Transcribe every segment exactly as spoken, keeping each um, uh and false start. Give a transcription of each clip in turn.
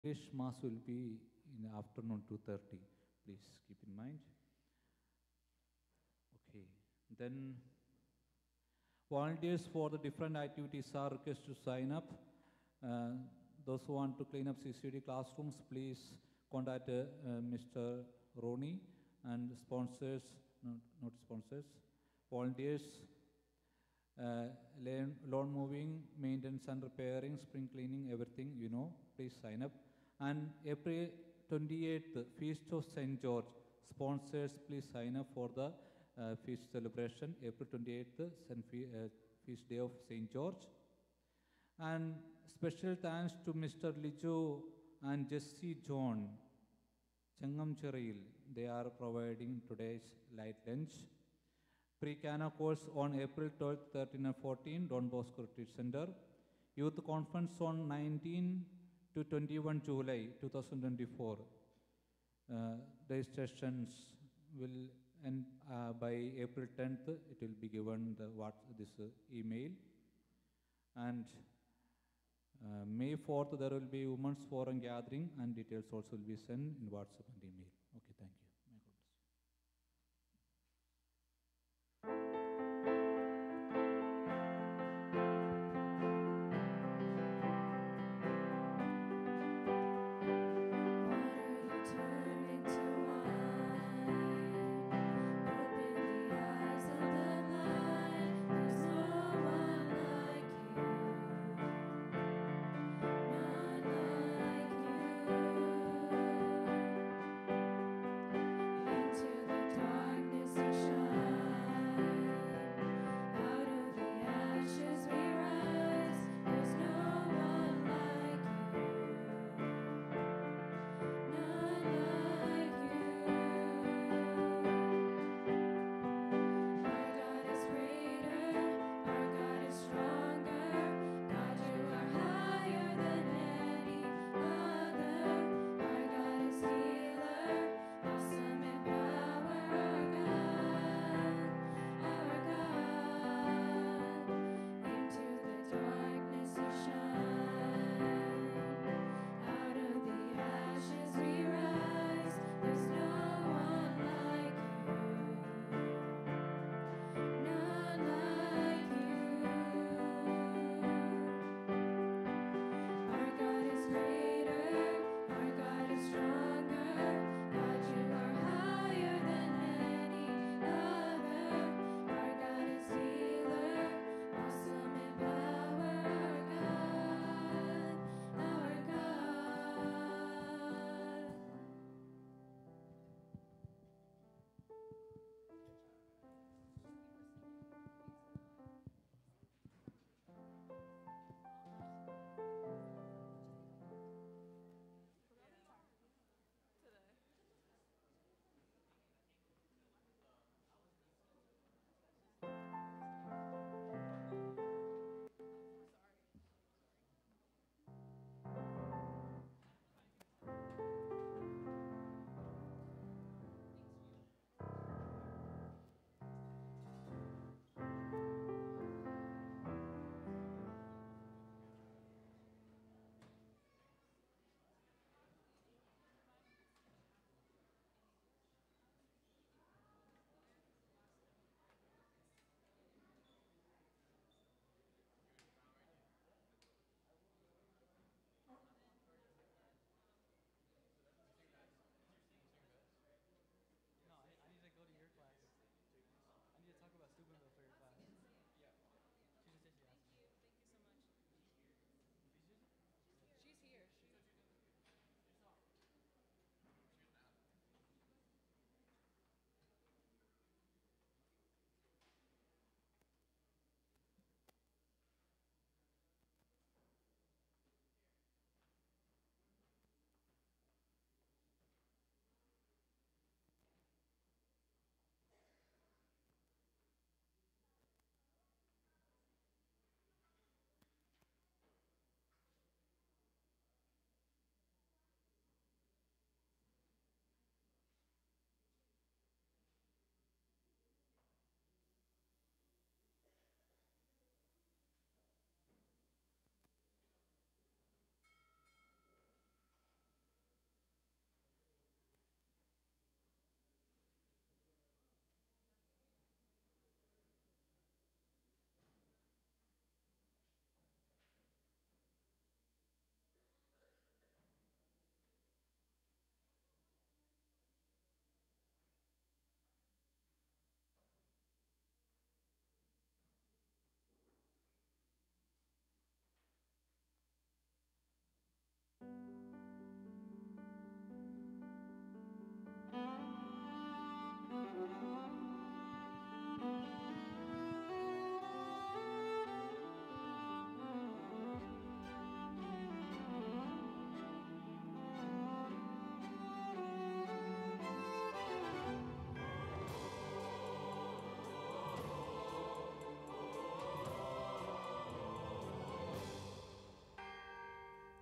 English Mass will be in the afternoon two thirty. Please keep in mind. Okay. Then volunteers for the different activities are requested to sign up. Uh, those who want to clean up C C D classrooms, please contact uh, uh, Mister Ronnie, and sponsors, not, not sponsors, volunteers, uh, lawn, lawn moving, maintenance and repairing, spring cleaning, everything, you know, please sign up. And April twenty-eighth, Feast of Saint George, sponsors, please sign up for the uh, feast celebration, April twenty-eighth, Saint Fe uh, Feast Day of Saint George. And special thanks to Mister Lijo and Jesse John, Changamchiril. They are providing today's light lunch. Pre-Cana course on April twelfth, thirteenth and fourteenth, Don Bosco Retreat Center. Youth Conference on nineteenth to twenty-first July two thousand twenty-four. Uh, registrations will end uh, by April tenth. It will be given the what this uh, email. And uh, May fourth, there will be Women's Forum gathering, and details also will be sent in WhatsApp and email. Okay, thank you. May God bless you. None like you.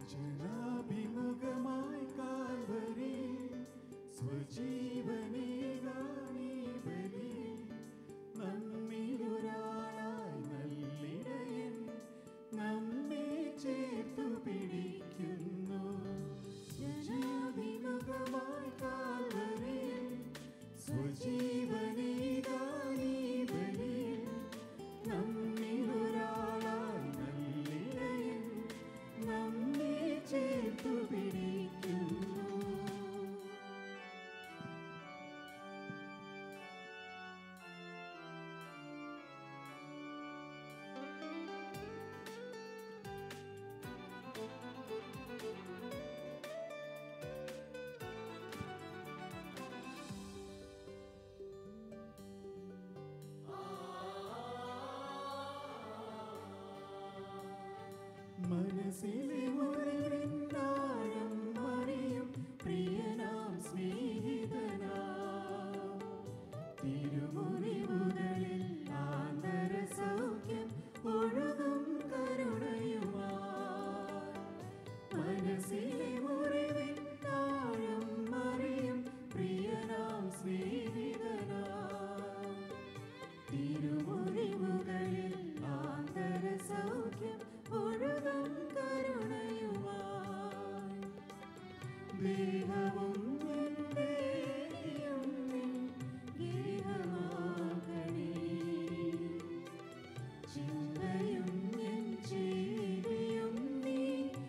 ജനാഭിമുഖമായി Calvary സ്വജീവനേകാനീ ബലി നമ്മിലൊരാളായി നല്ലിടയൻ നമ്മെ ചേർത്തു പിടിക്കുന്നു. ജനാഭിമുഖമായി Calvary സ്വജീവനേകാനീ ബലി നമ്മിലൊരാളായി നല്ലിടയൻ നമ്മെ ചേർത്തു പിടിക്കുന്നു. മനസ്സിലെ മുറിവിന്നാഴം അറിയും പ്രിയനാം സ്നേഹിതനാം തിരുമുറിവുകളിൽ ആന്തര സൗഖ്യം ഒഴുകും കരുണയുമായി. മനസ്സിലെ മുറിവിന്നാഴം അറിയും പ്രിയനാം സ്നേഹിതനാം തിരുമുറിവുകളിൽ ആന്തര സൗഖ്യം ഒഴുകും കരുണയുമായി. ദേഹവും ദേഹിയും നിൻ ഗേഹമാകണേ, ചിന്തയും എൻ ജീവിയും നീ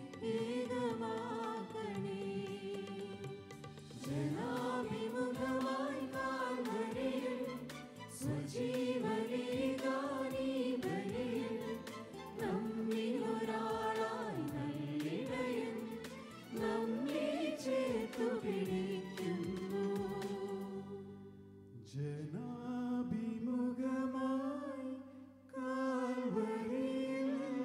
ഏകമാകണേ. ജനാഭിമുഖമായി കാൽവരിയിൽ സ്വജീവനേകാനീ ബലിയിൽ നമ്മിലൊരാളായി നല്ലിടയൻ നമ്മെ ചേർത്തു പിടിക്കുന്നു. ജനാഭിമുഖമായി കാൽവരിയിൽ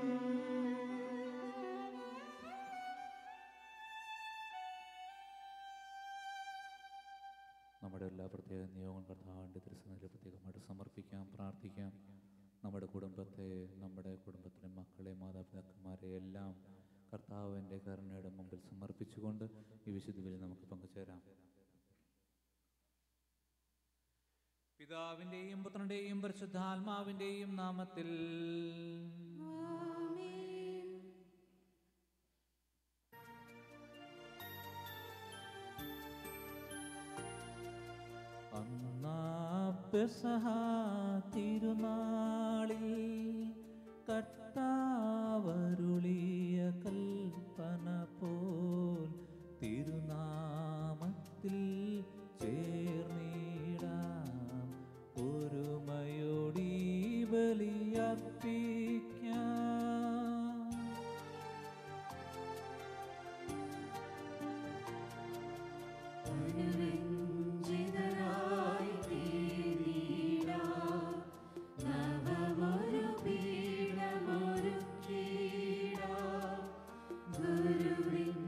നമ്മുടെ എല്ലാ പ്രത്യേക നിയോഗങ്ങളും കർത്താവിൻ്റെ തിരുസന്നിധിയിൽ പ്രത്യേകമായിട്ട് സമർപ്പിക്കാം, പ്രാർത്ഥിക്കാം. നമ്മുടെ കുടുംബത്തെ, നമ്മുടെ കുടുംബത്തിലെ മക്കളെ, മാതാപിതാക്കന്മാരെ എല്ലാം കർത്താവിൻ്റെ കരുണയുടെ മുമ്പിൽ സമർപ്പിച്ചുകൊണ്ട് ഈ വിശുദ്ധ ബലിയിൽ നമുക്ക് പങ്കുചേരാം. പിതാവിൻ്റെയും പുത്രൻ്റെയും പരിശുദ്ധാത്മാവിൻ്റെയും നാമത്തിൽ അന്നാ പെസഹ തിരുനാളിൽ കർത്താവരുളിയ കൽപ്പന പോൽ തിരുനാമത്തിൽ ചേർന്നിടാം, ഒരുമയോടി ബലിയർപ്പിക്കാം. അനുരഞ്ജിതരായി തീർന്നിടാം, നവമൊരു പീഠമൊരുക്കിടാം. ഗുരുവിൻ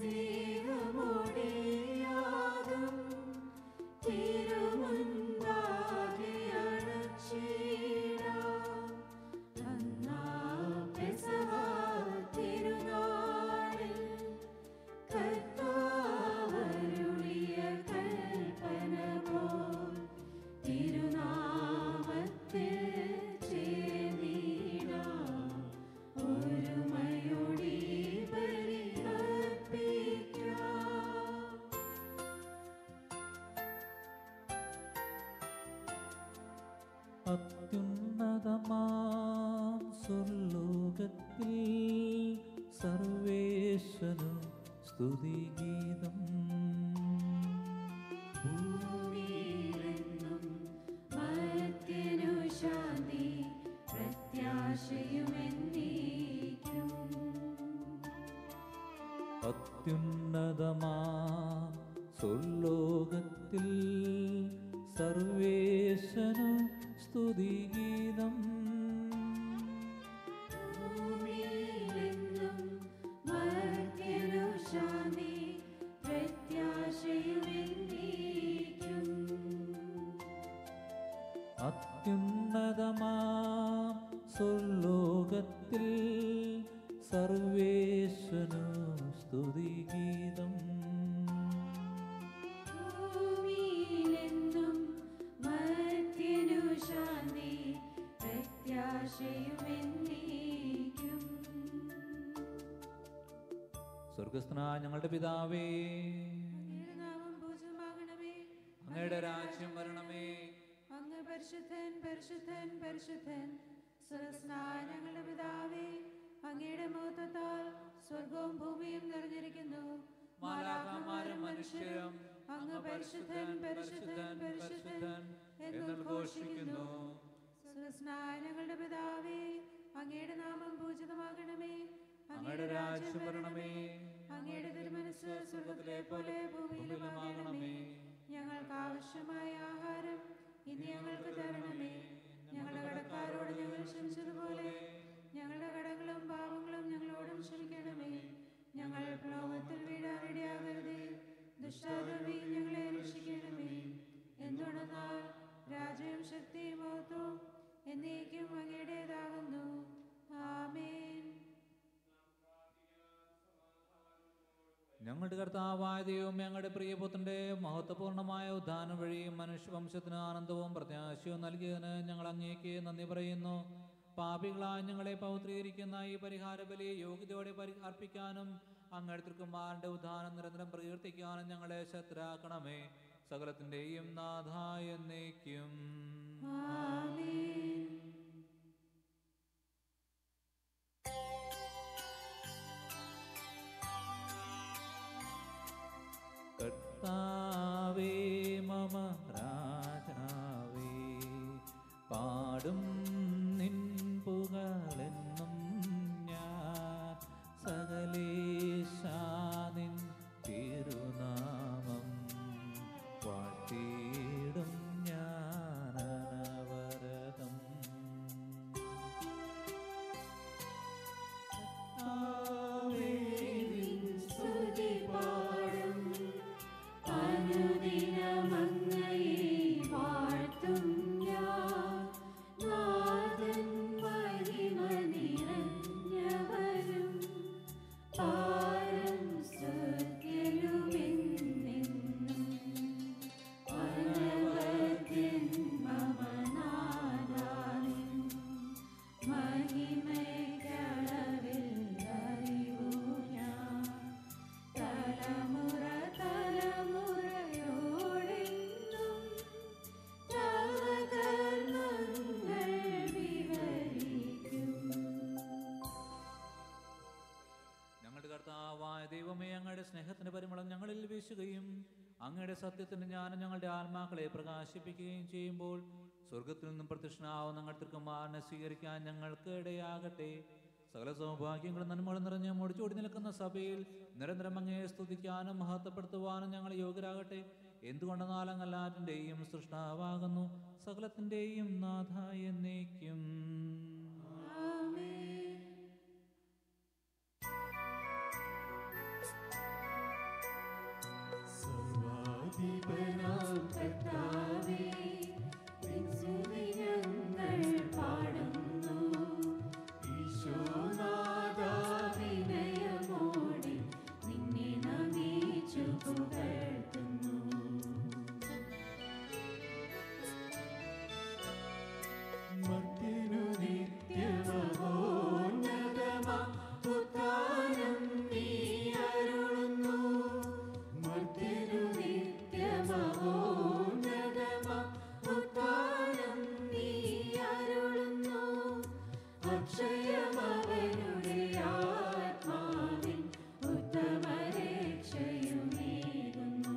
സ്നേഹമോടെയാകും തിരുമുൻപാകെ അണച്ചിടാം. അന്നാ പെസഹ തിരുനാളിൽ കർത്താവരുളിയ കൽപ്പന പോൽ തിരുനാമത്തിൽ ചേർന്നിടാം, ഒരുമയോടി ബലിയർപ്പിക്കാം. അത്യുന്നതമാം സ്വർലോകത്തിൽ സർവേശ്വരനും സ്തുതിഗീതം. ഭൂമിയിലെന്നും മർത്യനു ശാന്തി പ്രത്യാശയുമെന്നേക്കും. അത്യുന്നതമാം സ്വർലോകത്തിൽ സർവേശ്വരനും സ്തുതിഗീതം. ഭൂമിയിലെന്നും മർത്യനു ശാന്തി പ്രത്യാശയുമെന്നേക്കും. അത്യുന്നതമാം സ്വർലോകത്തിൽ സർവേശ്വരനും സ്വർഗസ്ഥനായ ഞങ്ങളുടെ പിതാവേ, അങ്ങയുടെ നാമം പൂജിതമാകണമേ. അങ്ങയുടെ രാജ്യം വരണമേ. അങ്ങ് പരിശുദ്ധൻ പരിശുദ്ധൻ പരിശുദ്ധൻ. സ്വർഗ്ഗസ്ഥനായ ഞങ്ങളുടെ പിതാവേ, അങ്ങയുടെ മഹത്വത്താൽ സ്വർഗവും ഭൂമിയും നിറഞ്ഞിരിക്കുന്നു. മാലാഖമാരും മനുഷ്യരും അങ്ങ് പരിശുദ്ധൻ പരിശുദ്ധൻ പരിശുദ്ധൻ എന്ന് ഘോഷിക്കുന്നു. സ്വർഗ്ഗസ്ഥനായ ഞങ്ങളുടെ പിതാവേ, അങ്ങയുടെ നാമം പൂജിതമാകണമേ. അങ്ങയുടെ രാജ്യം വരണമേ. അങ്ങയുടെ തിരുമനസ്സ് സ്വർഗ്ഗത്തിലെ പോലെ ഭൂമിയിലുമാകണമേ. ഞങ്ങൾക്ക് ആവശ്യമായ ആഹാരം ഇന്ന് ഞങ്ങൾക്ക് തരണമേ. ഞങ്ങളുടെ കടക്കാരോട് ഞങ്ങൾ ക്ഷമിച്ചതുപോലെ ഞങ്ങളുടെ കടങ്ങളും പാപങ്ങളും ഞങ്ങളോടും ക്ഷമിക്കണമേ. ഞങ്ങൾ പ്രലോഭത്തിൽ വീഴാനിടയാകരുതേ. ദുഷ്ടാരൂപി ഞങ്ങളെ രക്ഷിക്കണമേ. എന്തുകൊണ്ടെന്നാൽ രാജ്യവും ശക്തിയും മഹത്വവും എന്നേക്കും അങ്ങയുടേതാകുന്നു. ആമേൻ. ഞങ്ങളുടെ കർത്താവായ ദൈവം ഞങ്ങളുടെ പ്രിയപുത്രന്റെ മഹത്വപൂർണ്ണമായ ഉദ്ധാനം വഴി മനുഷ്യവംശത്തിന് ആനന്ദവും പ്രത്യാശയും നൽകിയതിന് ഞങ്ങൾ അങ്ങേക്ക് നന്ദി പറയുന്നു. പാപികളായ ഞങ്ങളെ പൗത്രീകരിക്കുന്ന ഈ പരിഹാര ബലി യോഗ്യതയോടെ പരി അർപ്പിക്കാനും അങ്ങയുടെ തിരുക്കുമാരന്റെ ഉദ്ധാനം നിരന്തരം പ്രകീർത്തിക്കാനും ഞങ്ങളെ ശക്തരാക്കണമേ. സകലത്തിന്റെയും നാഥ എന്നേക്കും. ആമേൻ. കർത്താവേ മമ രാജാവേ, പാടും നിൻ പുകഴെന്നും ഞാൻ. സകലേശാ നിൻ തിരുനാമം വാഴ്ത്തിയിടും ഞാൻ അനവരതം. കർത്താവേ നിൻ സ്തുതി പാടും അനുദിനമങ്ങയെ വാഴ്ത്തും ഞാൻ. നാഥൻ മഹിമ നിറഞ്ഞവരും പാരം സ്വർഗ്ഗിലുമെന്നെന്നും. അനവദ്യൻ മമ നാഥാനിൻ മഹിമയ്ക്കളവിൽ അറിവു ഞാൻ. തലമുറ തലമുറയോടെന്നും തവ കർമ്മങ്ങൾ വിവരിക്കും. ഞങ്ങളുടെ കർത്താവായ ദൈവമേ, അങ്ങയുടെ സ്നേഹത്തിന്റെ പരിമളം ഞങ്ങളിൽ വീശുകയും അങ്ങയുടെ സത്യത്തിന്റെ ജ്ഞാനം ഞങ്ങളുടെ ആത്മാക്കളെ പ്രകാശിപ്പിക്കുകയും ചെയ്യുമ്പോൾ സ്വർഗത്തിൽ നിന്നും പ്രത്യക്ഷനാവുന്ന ഞങ്ങളുടെ തിരുക്കുമാരനെ സ്വീകരിക്കാൻ ഞങ്ങൾക്ക് ഇടയാകട്ടെ. സകല സൗഭാഗ്യങ്ങളും നന്മകളും നിറഞ്ഞ് മുടിച്ചൂടി നിൽക്കുന്ന സഭയിൽ നിരന്തരം അങ്ങയെ സ്തുതിക്കാനും മഹത്വപ്പെടുത്തുവാനും ഞങ്ങൾ യോഗ്യരാകട്ടെ. എന്തുകൊണ്ടെന്നാൽ അങ്ങല്ലാറ്റിന്റെയും സൃഷ്ടാവാകുന്നു, സകലത്തിന്റെയും നാഥ എന്നേക്കും. ആമേൻ. സർവാധിപനാം കർത്താവേ, നിൻ സ്തുതി ഞങ്ങൾ പാടുന്നു. ഈശോനാഥാ, വിനയമോടെ നിന്നെ നമിച്ചു പുകഴ്ത്തുന്നു. മർത്യനു നിത്യമഹോന്നതമാം ഉദ്ധാനം നീ അരുളുന്നു. മർത്യനു നിത്യമഹോന്നതമാം ഉദ്ധാനം നീ അരുളുന്നു. അക്ഷയമവനുടെ ആത്മാവിൻ ഉത്തമരക്ഷയുമേകുന്നു.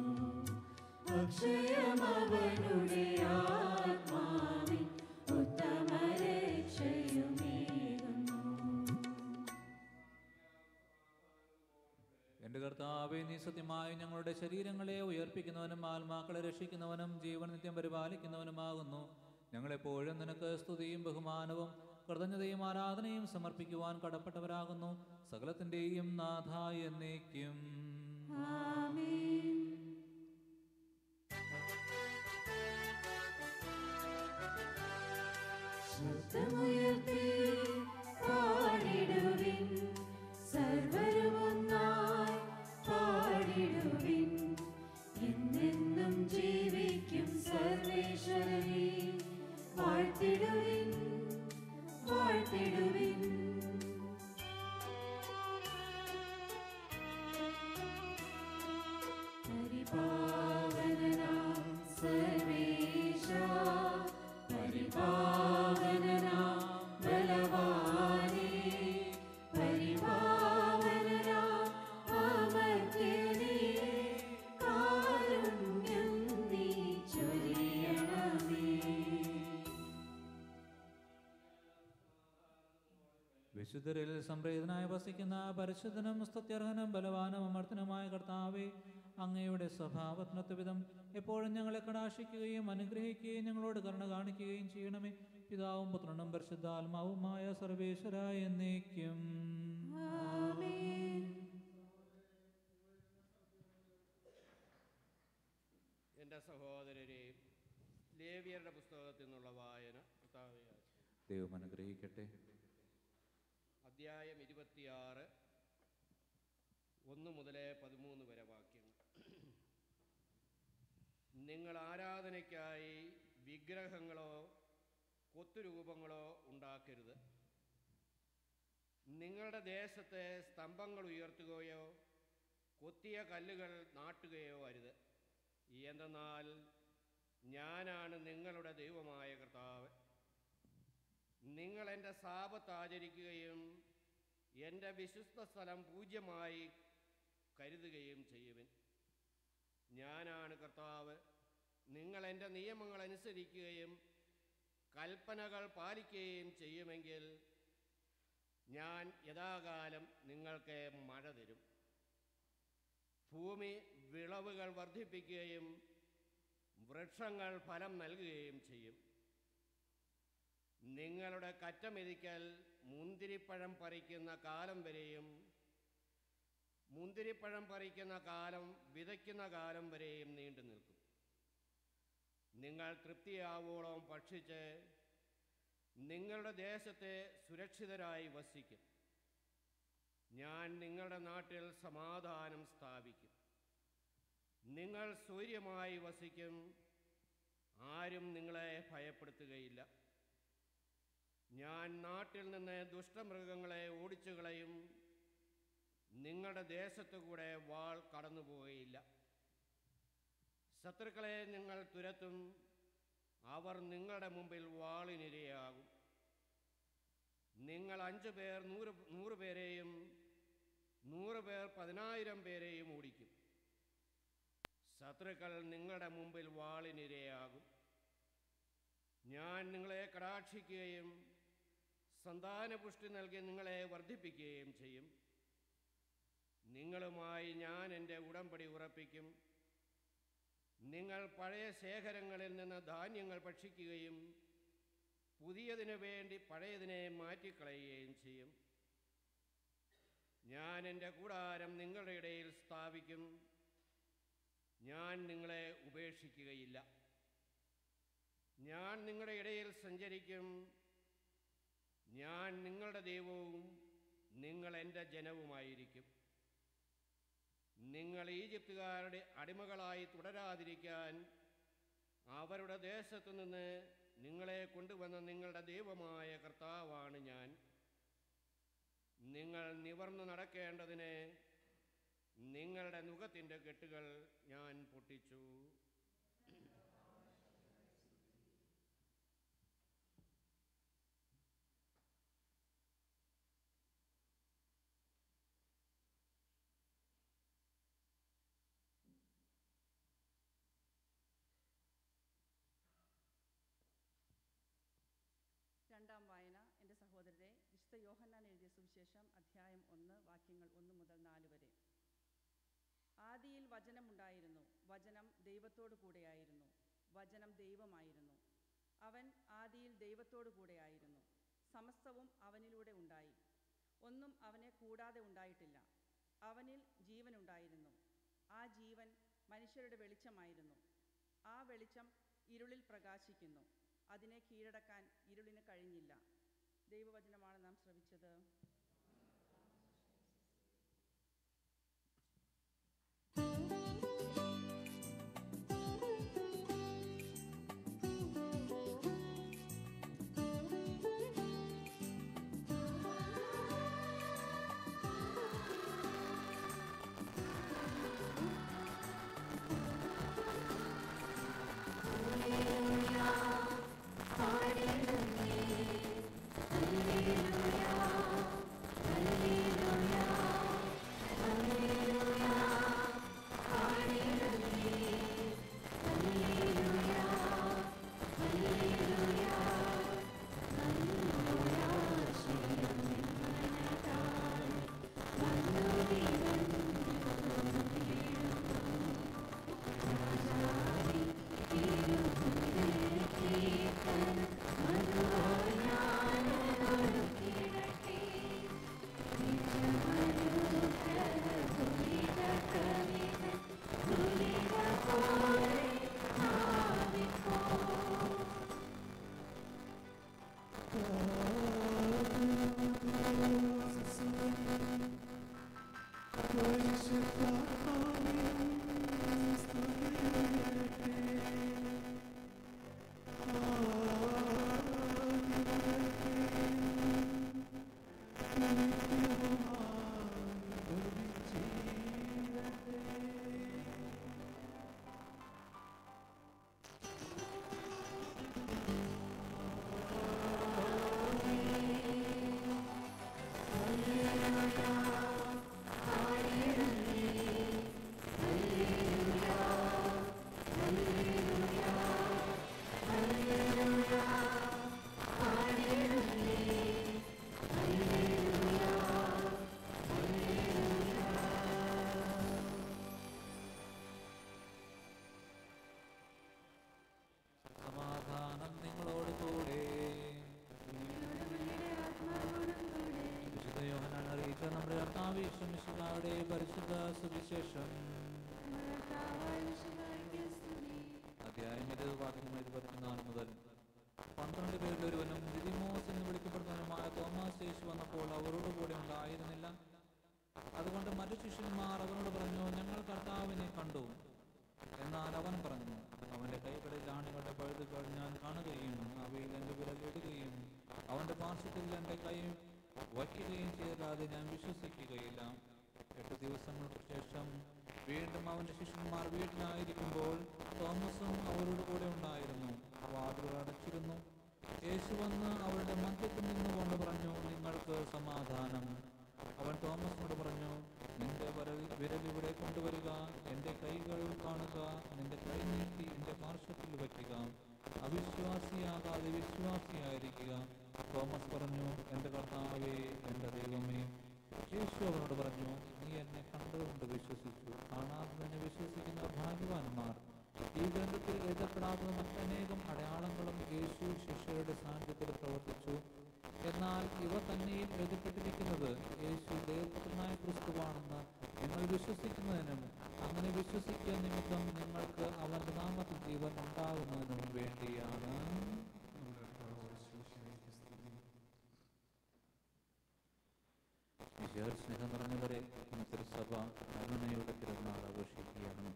അക്ഷയമവനുടെ ആത്മാവിൻ ഉത്തമരക്ഷയുമേകുന്നു. എന്റെ കർത്താവേ, നീ സത്യമായി ഞങ്ങളുടെ ശരീരങ്ങളെ ഉയർപ്പിക്കുന്നവനും ആത്മാക്കളെ രക്ഷിക്കുന്നവനും ജീവൻ നിത്യം പരിപാലിക്കുന്നവനുമാകുന്നു. ഞങ്ങളെപ്പോഴും നിനക്ക് സ്തുതിയും ബഹുമാനവും കൃതജ്ഞതയും ആരാധനയും സമർപ്പിക്കുവാൻ കടപ്പെട്ടവരാകുന്നു. സകലത്തിന്റെയും നാഥ എന്നേക്കും. ആമേൻ. ശബ്ദമുയർത്തി പാടിടുവിൻ, സർവ്വരും ഒന്നായി പാടിടുവിൻ. എന്നെന്നും ജീവിക്കും സർവേശ്വരനെ വാഴ്ത്തിടുവിൻ, വാഴ്ത്തിടുവിൻ. വിശുദ്ധരിൽ സംപ്രീതനായി വസിക്കുന്ന പരിശുദ്ധനും സ്തുത്യർഹനും ബലവാനും അമർത്തനുമായ കർത്താവേ, അങ്ങയുടെ സ്വഭാവത്തിനൊത്ത വിധം എപ്പോഴും ഞങ്ങളെ കടാക്ഷിക്കുകയും അനുഗ്രഹിക്കുകയും ഞങ്ങളോട് കരുണ കാണിക്കുകയും ചെയ്യണമേ. പിതാവും പുത്രനും പരിശുദ്ധാത്മാവുമായ സർവേശ്വരായ എന്നേക്കും. എൻ്റെ സഹോദരരെ, ലേവ്യരുടെ പുസ്തകത്തിൽ നിന്നുള്ള വായന. ദൈവം അനുഗ്രഹിക്കട്ടെ. അധ്യായം ഇരുപത്തിയാറ്, ഒന്ന് മുതൽ പതിമൂന്ന് വരെ വാക്യങ്ങൾ. നിങ്ങൾ ആരാധനയ്ക്കായി വിഗ്രഹങ്ങളോ കൊത്തുരൂപങ്ങളോ ഉണ്ടാക്കരുത്. നിങ്ങളുടെ ദേശത്തെ സ്തംഭങ്ങൾ ഉയർത്തുകയോ കൊത്തിയ കല്ലുകൾ നാട്ടുകയോ അരുത്. എന്തെന്നാൽ ഞാനാണ് നിങ്ങളുടെ ദൈവമായ കർത്താവ്. നിങ്ങൾ എൻ്റെ സാബത്ത് ആചരിക്കുകയും എൻ്റെ വിശുദ്ധ സ്ഥലം പൂജ്യമായി കരുതുകയും ചെയ്യുവിൻ. ഞാനാണ് കർത്താവ്. നിങ്ങൾ എൻ്റെ നിയമങ്ങൾ അനുസരിക്കുകയും കൽപ്പനകൾ പാലിക്കുകയും ചെയ്യുമെങ്കിൽ ഞാൻ യഥാകാലം നിങ്ങൾക്ക് മഴ തരും. ഭൂമി വിളവുകൾ വർദ്ധിപ്പിക്കുകയും വൃക്ഷങ്ങൾ ഫലം നൽകുകയും ചെയ്യും. നിങ്ങളുടെ കറ്റമെതിക്കൽ മുന്തിരിപ്പഴം പറിക്കുന്ന കാലം വരെയും മുന്തിരിപ്പഴം പറിക്കുന്ന കാലം വിതയ്ക്കുന്ന കാലം വരെയും നീണ്ടു നിൽക്കും. നിങ്ങൾ തൃപ്തിയാവോളം ഭക്ഷിച്ച് നിങ്ങളുടെ ദേശത്തെ സുരക്ഷിതരായി വസിക്കും. ഞാൻ നിങ്ങളുടെ നാട്ടിൽ സമാധാനം സ്ഥാപിക്കും. നിങ്ങൾ സ്വൈര്യമായി വസിക്കും. ആരും നിങ്ങളെ ഭയപ്പെടുത്തുകയില്ല. ഞാൻ നാട്ടിൽ നിന്ന് ദുഷ്ടമൃഗങ്ങളെ ഓടിച്ചു കളയും. നിങ്ങളുടെ ദേശത്തു കൂടെ വാൾ കടന്നുപോവുകയില്ല. ശത്രുക്കളെ നിങ്ങൾ തുരത്തും. അവർ നിങ്ങളുടെ മുമ്പിൽ വാളിനിരയാകും. നിങ്ങൾ അഞ്ചു പേർ നൂറ് നൂറ് പേരെയും നൂറ് പേർ പതിനായിരം പേരെയും ഓടിക്കും. ശത്രുക്കൾ നിങ്ങളുടെ മുമ്പിൽ വാളിനിരയാകും. ഞാൻ നിങ്ങളെ കടാക്ഷിക്കുകയും സന്താനപുഷ്ടി നൽകി നിങ്ങളെ വർദ്ധിപ്പിക്കുകയും ചെയ്യും. നിങ്ങളുമായി ഞാൻ എൻ്റെ ഉടമ്പടി ഉറപ്പിക്കും. നിങ്ങൾ പഴയ ശേഖരങ്ങളിൽ നിന്ന് ധാന്യങ്ങൾ ഭക്ഷിക്കുകയും പുതിയതിനു വേണ്ടി പഴയതിനെ മാറ്റിക്കളയുകയും ചെയ്യും. ഞാൻ എൻ്റെ കൂടാരം നിങ്ങളുടെ ഇടയിൽ സ്ഥാപിക്കും. ഞാൻ നിങ്ങളെ ഉപേക്ഷിക്കുകയില്ല. ഞാൻ നിങ്ങളുടെ ഇടയിൽ സഞ്ചരിക്കും. ഞാൻ നിങ്ങളുടെ ദൈവവും നിങ്ങൾ എൻ്റെ ജനവുമായിരിക്കും. നിങ്ങൾ ഈജിപ്തുകാരുടെ അടിമകളായി തുടരാതിരിക്കാൻ അവരുടെ ദേശത്തു നിന്ന് നിങ്ങളെ കൊണ്ടുവന്ന നിങ്ങളുടെ ദൈവമായ കർത്താവാണ് ഞാൻ. നിങ്ങൾ നിവർന്നു നടക്കേണ്ടതിന് നിങ്ങളുടെ നുകത്തിൻ്റെ കെട്ടുകൾ ഞാൻ പൊട്ടിച്ചു. രണ്ടാം വായന. എൻ്റെ സഹോദരരെ, വിശുദ്ധ യോഹന്നാൻ എഴുതിയ സുവിശേഷം അധ്യായം ഒന്ന്, വാക്യങ്ങൾ ഒന്ന് മുതൽ നാല് വരെ. ആദിയിൽ വചനമുണ്ടായിരുന്നു. വചനം ദൈവത്തോടു കൂടെയായിരുന്നു. വചനം ദൈവമായിരുന്നു. അവൻ ആദിയിൽ ദൈവത്തോടു കൂടെയായിരുന്നു. സമസ്തവും അവനിലൂടെ ഉണ്ടായി. ഒന്നും അവനെ കൂടാതെ ഉണ്ടായിട്ടില്ല. അവനിൽ ജീവനുണ്ടായിരുന്നു. ആ ജീവൻ മനുഷ്യരുടെ വെളിച്ചമായിരുന്നു. ആ വെളിച്ചം ഇരുളിൽ പ്രകാശിക്കുന്നു. അതിനെ കീഴടക്കാൻ ഇരുളിന് കഴിഞ്ഞില്ല. ദൈവവചനമാണ് നാം ശ്രവിച്ചത്. Hallelujah, hallelujah. പരിശുദ്ധ സുവിശേഷം അധ്യായം ഇരുപത് വാക്യങ്ങൾ ഇരുപത്തിനാല് മുതൽ പന്ത്രണ്ട് പേരിൽ ഒരുവനും ദിദിമോസ് എന്ന് വിളിക്കപ്പെടുന്നവനുമായ തോമസ് യേശു വന്നപ്പോൾ അവരോട് കൂടെ ഉണ്ടായിരുന്നില്ല. അതുകൊണ്ട് മറ്റു ശിഷ്യന്മാർ അവനോട് പറഞ്ഞു, ഞങ്ങൾ കർത്താവിനെ കണ്ടു. എന്നാൽ അവൻ പറഞ്ഞു, അവന്റെ കൈകളിൽ ആണികളുടെ പഴുതുകൾ ഞാൻ കാണുകയും അവയിൽ എൻ്റെ വിരലിടുകയും അവന്റെ പാർശ്വത്തിൽ എൻ്റെ കൈ വയ്ക്കുകയും ചെയ്താതെ ഞാൻ വിശ്വസിക്കുകയില്ല. എട്ട് ദിവസങ്ങൾക്ക് ശേഷം വീണ്ടും അവന്റെ ശിഷ്യന്മാർ വീട്ടിലായിരിക്കുമ്പോൾ തോമസും അവരോട് കൂടെ ഉണ്ടായിരുന്നു. വാതിലുകൾ അടച്ചിരുന്നു. യേശു വന്ന് അവരുടെ മധ്യത്തിൽ നിന്നുകൊണ്ട് പറഞ്ഞു, നിങ്ങൾക്ക് സമാധാനം. അവൻ തോമസിനോട് പറഞ്ഞു, നിന്റെ വിരലിവിടെ കൊണ്ടുവരിക, എൻ്റെ കൈകൾ കാണുക, നിന്റെ കൈ നീട്ടി എൻ്റെ പാർശ്വത്തിൽ വയ്ക്കുക. അവിശ്വാസിയാകാതെ വിശ്വാസിയായിരിക്കുക. തോമസ് പറഞ്ഞു, എൻ്റെ കർത്താവേ, എൻ്റെ ദൈവമേ. യേശു അവനോട് പറഞ്ഞു, നീ എന്നെ കണ്ടുകൊണ്ട് വിശ്വസിച്ചു. കാണാതെ തന്നെ വിശ്വസിക്കുന്ന ഭാഗ്യവാന്മാർ. ഈ ഗ്രന്ഥത്തിൽ എഴുതപ്പെടാത്ത മറ്റനേകം അടയാളങ്ങളും യേശു ശിഷ്യരുടെ സാന്നിധ്യത്തിൽ പ്രവർത്തിച്ചു. എന്നാൽ ഇവ തന്നെയും എഴുതപ്പെട്ടിരിക്കുന്നത് യേശു ദൈവപുത്രനായ ക്രിസ്തുവാണെന്ന് നിങ്ങൾ വിശ്വസിക്കുന്നതിനും അങ്ങനെ വിശ്വസിക്കുക നിമിത്തം നിങ്ങൾക്ക് അവന്റെ നാമത്തിൽ ജീവൻ ഉണ്ടാകുന്നതിനും വേണ്ടിയാണ്. സ്നേഹം നിറഞ്ഞവരെ, തിരുസഭ കരുണയുടെ തിരുനാൾ ആഘോഷിക്കുകയാണ്.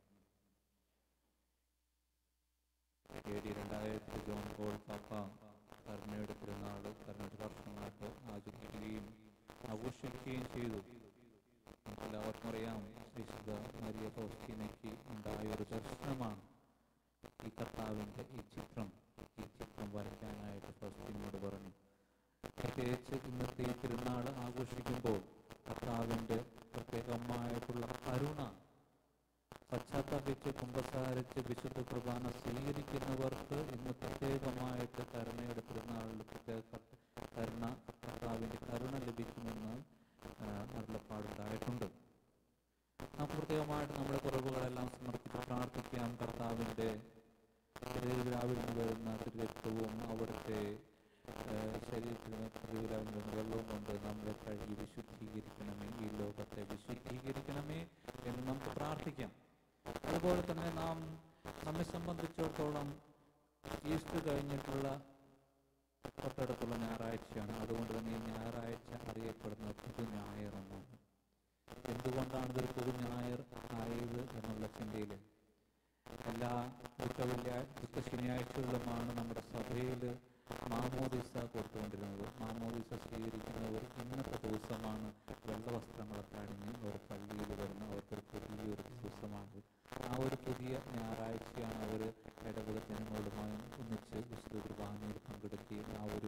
എ ഡി രണ്ടായിരത്തി ജോൺ പോൾ പാപ്പ കരുണയുടെ തിരുനാൾ കരുണയുടെ വർഷങ്ങളായിട്ട് ആചരിക്കുകയും ആഘോഷിക്കുകയും ചെയ്തു. നമുക്കെല്ലാവർക്കും അറിയാം, വിശുദ്ധ മരിയ ഫൗസ്റ്റീനയ്ക്ക് ഉണ്ടായ ഒരു ദർശനമാണ് ഈ കർത്താവിൻ്റെ ഈ ചിത്രം ഈ ചിത്രം വരയ്ക്കാനായിട്ട് ഫൗസ്റ്റീനോട് പറഞ്ഞു. പ്രത്യേകിച്ച് ഇന്നത്തെ ഈ തിരുനാൾ ആഘോഷിക്കുമ്പോൾ കർത്താവിൻ്റെ പ്രത്യേകമായിട്ടുള്ള കരുണ പശ്ചാത്തപിച്ച് കുമ്പസാരിച്ച് വിശുദ്ധ കുർബാന സ്വീകരിക്കുന്നവർക്ക് ഇന്ന് പ്രത്യേകമായിട്ട് കരുണയുടെ തിരുനാളിൽ പ്രത്യേക കരുണ കർത്താവിൻ്റെ കരുണ ലഭിക്കുമെന്ന് അരുളപ്പാടുണ്ടായിട്ടുണ്ട്. നമുക്ക് പ്രത്യേകമായിട്ട് നമ്മുടെ കുറവുകളെല്ലാം സമർപ്പിച്ച് പ്രാർത്ഥിക്കാം. കർത്താവിൻ്റെ ശരീരവിൽ നിന്ന് വരുന്ന തിരുരക്തവും അവിടുത്തെ ശരീരത്തിന് പ്രതിവിലാവുന്ന വെള്ളവും കൊണ്ട് നമ്മളെ കഴുകി വിശുദ്ധീകരിക്കണമേ, ഈ ലോകത്തെ വിശുദ്ധീകരിക്കണമേ എന്ന് നമുക്ക് പ്രാർത്ഥിക്കാം. അതുപോലെ തന്നെ നാം നമ്മെ സംബന്ധിച്ചിടത്തോളം ഈസ്റ്റർ കഴിഞ്ഞിട്ടുള്ള തൊട്ടടുത്തുള്ള ഞായറാഴ്ചയാണ്. അതുകൊണ്ട് തന്നെ ഈ ഞായറാഴ്ച അറിയപ്പെടുന്നത് പുതു ഞായർ എന്നാണ്. എന്തുകൊണ്ടാണ് ഇതൊരു പുതു ഞായർ ആയത് എന്നുള്ള ചിന്തയിൽ എല്ലാ ദുഃഖ വെള്ളിയാഴ്ച ദുഃഖ ശനിയാഴ്ചകളിലുമാണ് നമ്മുടെ സഭയിൽ മാമോദിസ കൊടുത്തുകൊണ്ടിരുന്നത്. മാമോദിസ സ്വീകരിക്കുന്നവർ ഇന്നത്തെ ദിവസമാണ് വെള്ളവസ്ത്രങ്ങളൊക്കെ അണിഞ്ഞ് അവർ പള്ളിയിൽ വരുന്ന അവർക്കൊരു പുതിയൊരു ദിവസമാണ്. ആ ഒരു പുതിയ ഞായറാഴ്ചയാണ് അവർ ഇടവക ജനങ്ങളുമായി ഒന്നിച്ച് വിശുദ്ധ കുർബാനയിൽ പങ്കെടുക്കുകയും ആ ഒരു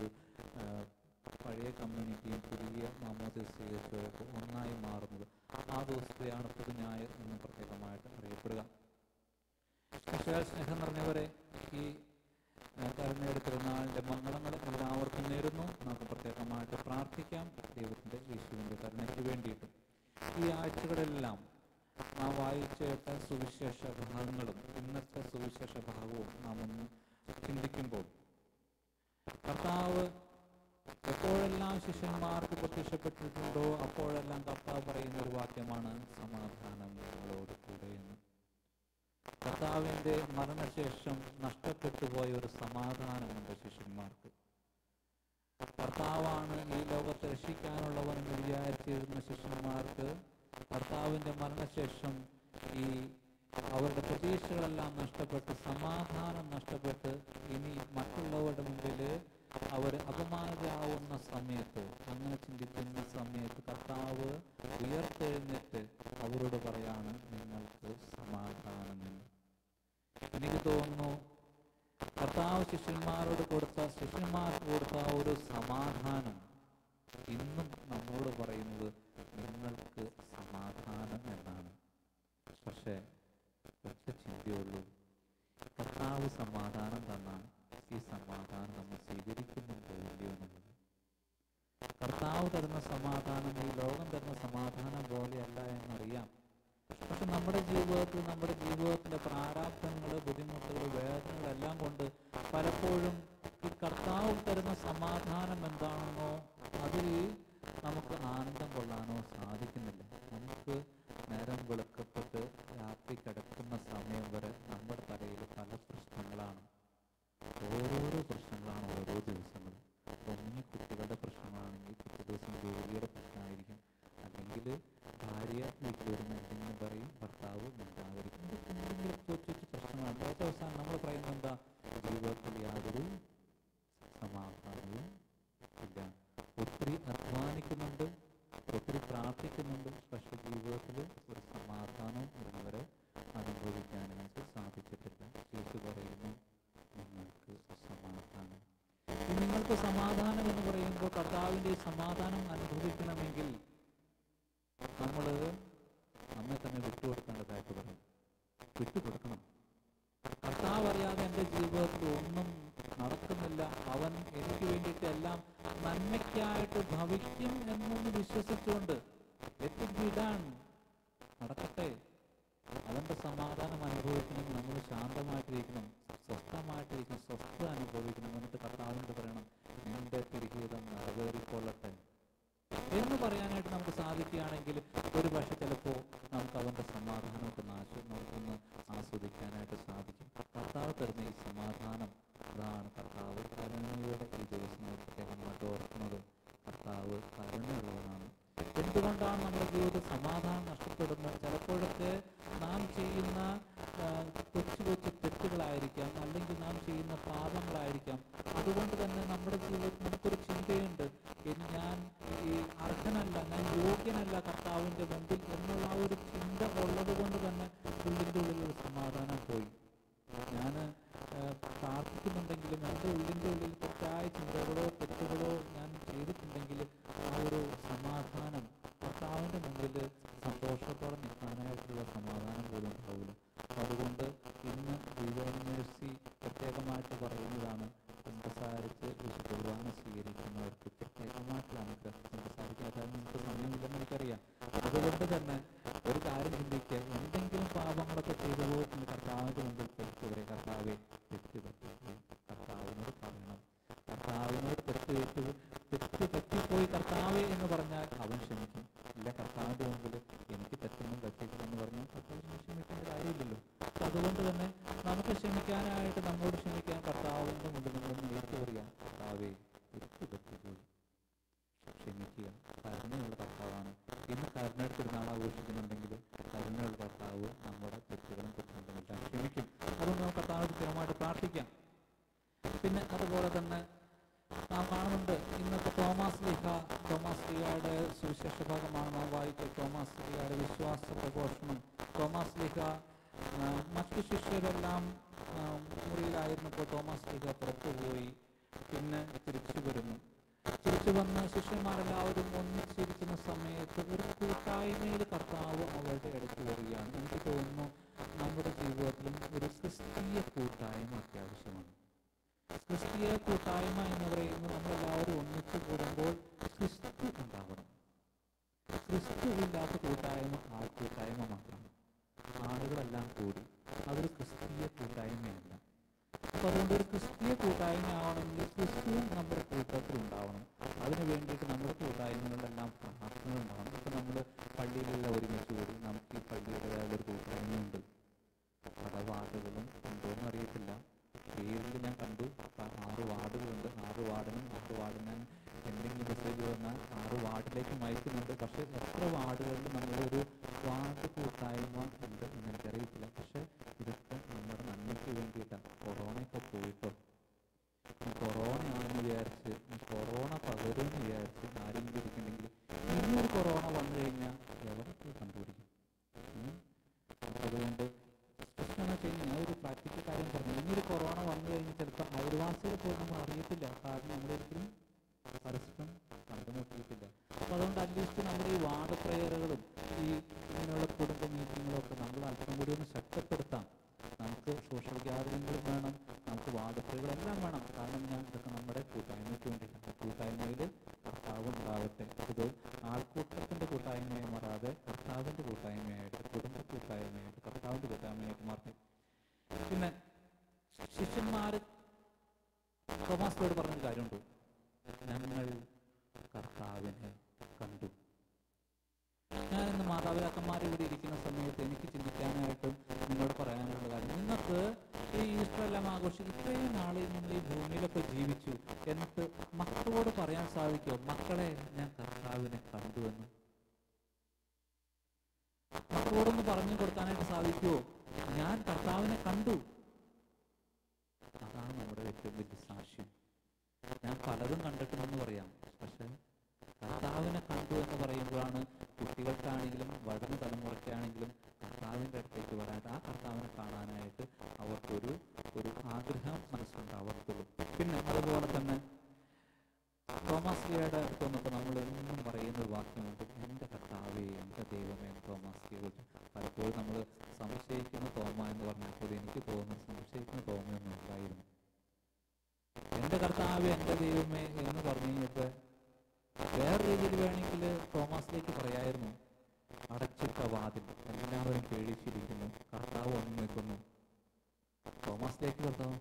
പഴയ കമ്മ്യൂണിറ്റിയും പുതിയ മാമോദിസ സ്വീകരിച്ചവരൊക്കെ ഒന്നായി മാറുന്നത്. ആ ദിവസത്തെയാണ് പുതു ഞായർ എന്ന് പ്രത്യേകമായിട്ട് അറിയപ്പെടുക. സ്നേഹം നിറഞ്ഞവരെ, ഈ കരുണയുടെ തിരുനാളിൻ്റെ മംഗളങ്ങൾ എല്ലാവർക്കും നേരുന്നു. നമുക്ക് പ്രത്യേകമായിട്ട് പ്രാർത്ഥിക്കാം ദൈവത്തിൻ്റെ യേശുവിൻ്റെ കരുണയ്ക്ക് വേണ്ടിയിട്ടും. ഈ ആഴ്ചകളെല്ലാം നാം വായിച്ചേട്ട സുവിശേഷ ഭാഗങ്ങളും ഇന്നത്തെ സുവിശേഷ ഭാഗവും നാം ഒന്ന് ചിന്തിക്കുമ്പോൾ കർത്താവ് എപ്പോഴെല്ലാം ശിഷ്യന്മാർക്ക് പ്രത്യക്ഷപ്പെട്ടിട്ടുണ്ടോ അപ്പോഴെല്ലാം കർത്താവ് പറയുന്ന ഒരു വാക്യമാണ്, സമാധാനം നിങ്ങളോട് കൂടെ എന്ന്. കർത്താവിൻ്റെ മരണശേഷം നഷ്ടപ്പെട്ടു പോയ ഒരു സമാധാനമുണ്ട് ശിഷ്യന്മാർക്ക്. കർത്താവാണ് ഈ ലോകത്തെ രക്ഷിക്കാനുള്ളവനെന്ന് വിചാരിച്ചിരുന്ന ശിഷ്യന്മാർക്ക് കർത്താവിൻ്റെ മരണശേഷം ഈ അവരുടെ പ്രതീക്ഷകളെല്ലാം നഷ്ടപ്പെട്ട് സമാധാനം നഷ്ടപ്പെട്ട് ഇനി മറ്റുള്ളവരുടെ മുമ്പിൽ അവർ അപമാനിതരാവുന്ന സമയത്ത്, അങ്ങനെ ചിന്തിക്കുന്ന സമയത്ത് കർത്താവ് ഉയർത്തെഴുന്നേറ്റ് അവരോട് പറയാണ് നിങ്ങൾക്ക് സമാധാനമെന്ന്. എനിക്ക് തോന്നുന്നു കർത്താവ് ശിഷ്യന്മാരോട് കൊടുത്ത ശിഷ്യന്മാർക്ക് കൊടുത്ത ഒരു സമാധാനം ഇന്നും നമ്മോട് പറയുന്നത് നിങ്ങൾക്ക് സമാധാനം എന്നാണ്. പക്ഷേ ഒറ്റ ചിന്തയുള്ളൂ, കർത്താവ് സമാധാനം തന്നാൽ ഈ സമാധാനം നമ്മൾ സ്വീകരിക്കുന്നുണ്ടോ ഇല്ലയോ എന്നുള്ളത്. കർത്താവ് തരുന്ന സമാധാനം ഈ ലോകം തരുന്ന സമാധാനം പോലെയല്ല എന്നറിയാം. പക്ഷെ നമ്മുടെ ജീവിതത്തിൽ നമ്മുടെ ജീവിതത്തിലെ പ്രാരാബ്ധങ്ങൾ, ബുദ്ധിമുട്ടുകൾ, വേദനകളെല്ലാം കൊണ്ട് പലപ്പോഴും ഈ കർത്താവ് തരുന്ന സമാധാനം എന്താണെന്നോ അതിൽ നമുക്ക് ആനന്ദം കൊള്ളാനോ സാധിക്കുന്നില്ല. നമുക്ക് നേരം വെളുക്കപ്പെട്ട് രാത്രി കിടക്കുന്ന സമയം വരെ നമ്മുടെ തലയിൽ പല പ്രശ്നങ്ങളാണ്. ഓരോരോ പ്രശ്നങ്ങളാണ് ഓരോ ദിവസങ്ങളും. ഒന്നിന് കുട്ടികളുടെ പ്രശ്നങ്ങളാണെങ്കിൽ പിറ്റേ ദിവസം ജോലിയുടെ പ്രശ്നമായിരിക്കും, അല്ലെങ്കിൽ ഭാര്യ വീട്ടിൽ വരുന്ന എന്തെങ്കിലും പറയും, ഭർത്താവ് മിണ്ടാതിരിക്കും, എന്തെങ്കിലും ചോദിച്ചു പ്രശ്നങ്ങളാണ്. അടുത്ത അവസാനം നമ്മൾ പറയുന്നത് എന്താ, ജീവിതത്തിൽ യാതൊരു സമാധാനവും ഇല്ല. ഒത്തിരി അധ്വാനിക്കുന്നുണ്ട്, ഒത്തിരി പ്രാർത്ഥിക്കുന്നുണ്ട്, പക്ഷെ ജീവിതത്തിൽ ഒരു സമാധാനം ഇതുവരെ അനുഭവിക്കാനായിട്ട് സാധിച്ചിട്ടില്ല. യേശു പറയുന്നു നിങ്ങൾക്ക് സമാധാനം. ഈ നിങ്ങൾക്ക് സമാധാനം എന്ന് പറയുമ്പോൾ കർത്താവിൻ്റെ സമാധാനം അനുഭവിക്കണമെങ്കിൽ നമ്മൾ നമ്മെ തന്നെ വിട്ടുകൊടുക്കേണ്ടതായിട്ട് പറയും. വിട്ടുകൊടുക്കണം. കർത്താവ് അറിയാതെ എൻ്റെ ജീവിതത്തിൽ ഒന്നും നടക്കുന്നില്ല, അവൻ എനിക്ക് വേണ്ടിയിട്ട് എല്ലാം നന്മയ്ക്കായിട്ട് ഭവിക്കും എന്നൊന്ന് വിശ്വസിച്ചുകൊണ്ട് എത്തിവിടാൻ നടക്കട്ടെ. അവൻ്റെ സമാധാനം അനുഭവിക്കണമെങ്കിൽ നമ്മൾ ശാന്തമായിട്ടിരിക്കണം, സ്വസ്ഥമായിട്ടിരിക്കണം, സ്വസ്ഥത അനുഭവിക്കണം. എന്നിട്ട് കർത്താവിനോട് പറയണം, നിന്റെ തിരിഹിതം നിറവേറിക്കൊള്ളട്ടെ എന്ന് പറയാനായിട്ട് നമുക്ക് സാധിക്കുകയാണെങ്കിൽ ഒരു പക്ഷെ ചിലപ്പോൾ നമുക്ക് അവൻ്റെ സമാധാനമൊക്കെ നാശം നമുക്കൊന്ന് ആസ്വദിക്കാനായിട്ട് സാധിക്കും. കർത്താവ് തരുന്ന ഈ സമാധാനം, അതാണ് കർത്താവ് കരുണയുടെ ഈ ദിവസം പ്രത്യേകമായിട്ട് ഓർക്കുന്നത്. കർത്താവ് കരുണയുള്ളവനാണ്. എന്തുകൊണ്ടാണ് നമ്മുടെ ജീവിതത്തിൽ സമാധാനം നഷ്ടപ്പെടുന്നത്? ചിലപ്പോഴൊക്കെ നാം ചെയ്യുന്ന കൊച്ചു കൊച്ചു തെറ്റുകളായിരിക്കാം, അല്ലെങ്കിൽ നാം ചെയ്യുന്ന പാപങ്ങളായിരിക്കാം. അതുകൊണ്ട് തന്നെ നമ്മുടെ ജീവിതത്തിൽ നമുക്കൊരു ചിന്തയുണ്ട്, ഞാൻ ഈ അർഹനല്ല, ഞാൻ യോഗ്യനല്ല കർത്താവിൻ്റെ മുമ്പിൽ എന്നുള്ള ആ ഒരു ചിന്ത ഉള്ളത് കൊണ്ട് തന്നെ ഉള്ളിൻ്റെ ഉള്ളിൽ സമാധാനം പോയി. ഞാൻ പ്രാർത്ഥിക്കുന്നുണ്ടെങ്കിലും എൻ്റെ ഉള്ളിൻ്റെ ഉള്ളിൽ തെറ്റായ ചിന്തകളോ തെറ്റുകളോ ഞാൻ ചെയ്തിട്ടുണ്ടെങ്കിൽ ആ ഒരു സമാധാനം കർത്താവിൻ്റെ മുമ്പിൽ സന്തോഷത്തോടെ നിൽക്കാനായിട്ടുള്ള സമാധാനം പോലും ഉണ്ടാവില്ല. അതുകൊണ്ട് ഇന്ന് ദൈവമേഴ്സി പ്രത്യേകമായിട്ട് പറയുന്നതാണ്, സംസാരിച്ച് കുർബാന സ്വീകരിക്കുന്നവർക്ക് പ്രത്യേകമായിട്ടുള്ള അനുഗ്രഹം. സംസാരിക്കാൻ അതായത് നമുക്ക് സമയമില്ലെന്ന് എനിക്കറിയാം. അതുകൊണ്ട് തന്നെ ഒരു കാര്യം ചിന്തിക്കുക, എന്തെങ്കിലും പാപങ്ങളൊക്കെ ചെയ്തു പോയിട്ടുണ്ട് കർത്താവിൻ്റെ മുമ്പിൽ തെറ്റുവരെ, കർത്താവെ തെറ്റ് പറ്റിപ്പോയി, കർത്താവിനോട് പറയണം. കർത്താവിനോട് തെറ്റ് തെറ്റ് തെറ്റ് പറ്റിപ്പോയി കർത്താവെ എന്ന് പറഞ്ഞാൽ അവൻ ക്ഷമിക്കും. ഇല്ല, കർത്താവിൻ്റെ മുമ്പിൽ എനിക്ക് തെറ്റൊന്നും പറ്റിയിട്ടില്ല എന്ന് പറഞ്ഞാൽ കർത്താവിന് ക്ഷമിക്കേണ്ട കാര്യമില്ലല്ലോ. അതുകൊണ്ട് തന്നെ നമുക്ക് ക്ഷമിക്കാനായിട്ട് നമ്മോട് ക്ഷമിക്കാൻ കർത്താവിൻ്റെ മുമ്പിൽ നമ്മളൊന്ന് ഏറ്റു പറയാം, കർത്താവെ തെറ്റ് പറ്റിപ്പോയി, ക്ഷമിക്കുക. കരുണയുള്ള കർത്താവാണ്. ഇന്ന് കരുണയുടെ തിരുനാൾ ആഘോഷിക്കുന്നുണ്ടെങ്കിൽ കരുണയുള്ള കർത്താവ് നമ്മുടെ തെറ്റുകളും കുറ്റങ്ങളും എല്ലാം ക്ഷമിക്കും. അതുകൊണ്ട് നമുക്ക് കർത്താവിനോട് സ്ഥിരമായിട്ട് പ്രാർത്ഥിക്കാം. പിന്നെ അതുപോലെ തന്നെ നാം കാണുന്നുണ്ട് ഇന്നത്തെ തോമാസ് ലീഹ തോമാസ് ലീഹയുടെ സുവിശേഷ ഭാഗമാണ് നാം വായിച്ചത്. തോമാസ് ലീഹയുടെ വിശ്വാസ പ്രഘോഷണം. തോമാസ് ലീഹ മറ്റു ശിഷ്യരെല്ലാം മുറിയിലായിരുന്നപ്പോൾ തോമാസ് ലീഹ പുറത്തുപോയി, പിന്നെ തിരിച്ചു വരുന്നു. തിരിച്ചു വന്ന് ശിഷ്യന്മാരെല്ലാവരും ഒന്നിച്ചിരിക്കുന്ന സമയത്ത് ഒരു കൂട്ടായ്മയിൽ കർത്താവ് അവരുടെ അടുത്ത് വരികയാണ്. എനിക്ക് തോന്നുന്നു നമ്മുടെ ജീവിതത്തിലും ഒരു ക്രിസ്തീയ കൂട്ടായ്മ അത്യാവശ്യമാണ്. ക്രിസ്തീയ കൂട്ടായ്മ എന്ന് പറയുന്നത് നമ്മളെല്ലാവരും ഒന്നിച്ചു കൂടുമ്പോൾ ക്രിസ്തു ഉണ്ടാവണം. ക്രിസ്തു ഇല്ലാത്ത കൂട്ടായ്മ ആ കൂട്ടായ്മ മാത്രമാണ്. ആളുകളെല്ലാം കൂടി അതൊരു ക്രിസ്തീയ കൂട്ടായ്മയല്ല. അപ്പോൾ അതുകൊണ്ട് ഒരു ക്രിസ്തീയ കൂട്ടായ്മ ആവണമെങ്കിൽ ക്രിസ്തുവും നമ്മുടെ കൂട്ടത്തിൽ ഉണ്ടാവണം. അതിനു വേണ്ടിയിട്ട് നമ്മുടെ കൂട്ടായ്മകളിലെല്ലാം പ്രാർത്ഥനകൾ ഉണ്ടാവണം. ഇപ്പം നമ്മൾ പള്ളിയിലെല്ലാം ഒരുമിച്ച് കൂടി നമുക്ക് ഈ പള്ളിയുടേതായ ഒരു കൂട്ടായ്മയുണ്ട്. പടവാട്ടുകൾ പറയാറ്. ഞാൻ എന്തെങ്കിലും മെസ്സേജ് വന്നാൽ ആറ് വാർഡിലേക്ക് അയക്കുന്നുണ്ട്. പക്ഷേ എത്ര വാർഡുകളിൽ നമ്മളൊരു വാർഡ് കൂട്ടായ്മ ഉണ്ട് എന്ന് എനിക്കറിയത്തില്ല. പക്ഷേ ഇതൊക്കെ നമ്മുടെ നന്മയ്ക്ക് വേണ്ടിയിട്ടാണ്. കൊറോണയൊക്കെ പോയിട്ടോ, ഈ കൊറോണ ആണെന്ന് വിചാരിച്ച് ഈ കൊറോണ പകരുമെന്ന് വിചാരിച്ച് ആരെങ്കിലും ഇരിക്കുന്നുണ്ടെങ്കിൽ ഇനിയൊരു കൊറോണ വന്നു കഴിഞ്ഞാൽ എവിടെ പോയി കണ്ടുപിടിക്കും? അതുകൊണ്ട് പ്രശ്നം വെച്ച് കഴിഞ്ഞാൽ ഞാൻ ഒരു പ്രാക്ടിക്കൽ കാര്യം പറഞ്ഞു. ഇനിയൊരു കൊറോണ വന്നു കഴിഞ്ഞാൽ ചിലപ്പോൾ അയൽവാസികളെ പോലും നമ്മൾ അറിയത്തില്ല. കാരണം നമ്മളൊരിക്കലും പരസ്പരം കണ്ടുമുട്ടിയിട്ടില്ല. അപ്പോൾ അതുകൊണ്ട് അറ്റ്ലീസ്റ്റ് നമ്മുടെ ഈ വാർഡ് പ്രേയറുകളും ഈ ഇങ്ങനെയുള്ള കുടുംബ മീറ്റിങ്ങുകളൊക്കെ നമ്മൾ അല്പം കൂടി ഒന്ന് ശക്തിപ്പെടുത്താം. നമുക്ക് സോഷ്യൽ ഗ്യാതറിങ്ങുകളും വേണം, നമുക്ക് വാർഡ് പ്രേയറുകളെല്ലാം വേണം. കാരണം ഞാൻ ഇതൊക്കെ നമ്മുടെ കൂട്ടായ്മയ്ക്ക് വേണ്ടിയിട്ടാണ്. കൂട്ടായ്മയിൽ കർത്താവ് ഉണ്ടാവട്ടെ. ഇത് ആൾക്കൂട്ടത്തിൻ്റെ കൂട്ടായ്മയായി മാറാതെ കർത്താവിൻ്റെ കൂട്ടായ്മയായിട്ട്, കുടുംബ കൂട്ടായ്മയായിട്ട്, കർത്താവിൻ്റെ കൂട്ടായ്മയായിട്ട് മാറട്ടെ. പിന്നെ ശിഷ്യന്മാർ തോമാസിനോട് പറഞ്ഞൊരു കാര്യമുണ്ട്, ഞങ്ങൾ കർത്താവിനെ കണ്ടു. ഞാനിന്ന് മാതാപിതാക്കന്മാർ ഇവിടെ ഇരിക്കുന്ന സമയത്ത് എനിക്ക് ചിന്തിക്കാനായിട്ടും നിങ്ങളോട് പറയാനുള്ള കാര്യം, നിങ്ങൾക്ക് ഈ ഈസ്റ്റർ എല്ലാം ആഘോഷിക്കും, ഇത്രയും നാളെ നിങ്ങൾ ഈ ഭൂമിയിലൊക്കെ ജീവിച്ചു, എന്നിട്ട് മക്കളോട് പറയാൻ സാധിക്കുമോ, മക്കളെ ഞാൻ കർത്താവിനെ കണ്ടു എന്ന്? മക്കളോടൊന്ന് പറഞ്ഞു കൊടുക്കാനായിട്ട് സാധിക്കുമോ, ഞാൻ കർത്താവിനെ കണ്ടു? അതാണ് നമ്മുടെ ഏറ്റവും വലിയ സാക്ഷ്യം. ഞാൻ പലതും കണ്ടിട്ടുണ്ടെന്ന് പറയാം, പക്ഷെ കർത്താവിനെ കണ്ടു എന്ന് പറയുമ്പോഴാണ് കുട്ടികൾക്കാണെങ്കിലും വടന തലമുറയ്ക്കാണെങ്കിലും കർത്താവിൻ്റെ അടുത്തേക്ക് വരാനായിട്ട്, ആ കർത്താവിനെ കാണാനായിട്ട് അവർക്കൊരു ഒരു ആഗ്രഹം മനസ്സിലുണ്ടാവത്തുള്ളൂ. പിന്നെ അതുപോലെ തന്നെ തോമാസ്ലിയുടെ അടുത്ത് വന്നപ്പോൾ നമ്മൾ എന്നും പറയുന്ന ഒരു വാക്യമുണ്ട്, എൻ്റെ കർത്താവേ എൻ്റെ ദൈവമേ. തോമാസ്ലിയെ കുറിച്ച് പലപ്പോഴും നമ്മൾ സംശയിക്കുന്ന തോമ എന്ന് പറഞ്ഞപ്പോൾ എനിക്ക് തോന്നുന്നു സംശയിക്കുന്ന തോമയൊന്നും ഉണ്ടായിരുന്നു. എൻ്റെ കർത്താവേ എൻ്റെ ദൈവമേ എന്ന് പറഞ്ഞു കഴിഞ്ഞപ്പോൾ വേറെ രീതിയിൽ വേണമെങ്കിൽ തോമാസിലേക്ക് പറയായിരുന്നു, അടച്ചിട്ട വാതിൽ, എല്ലാവരും പേടിച്ചിരിക്കുന്നു, കർത്താവ് വന്നു നിൽക്കുന്നു. തോമാസിലേക്ക് കർത്താവ്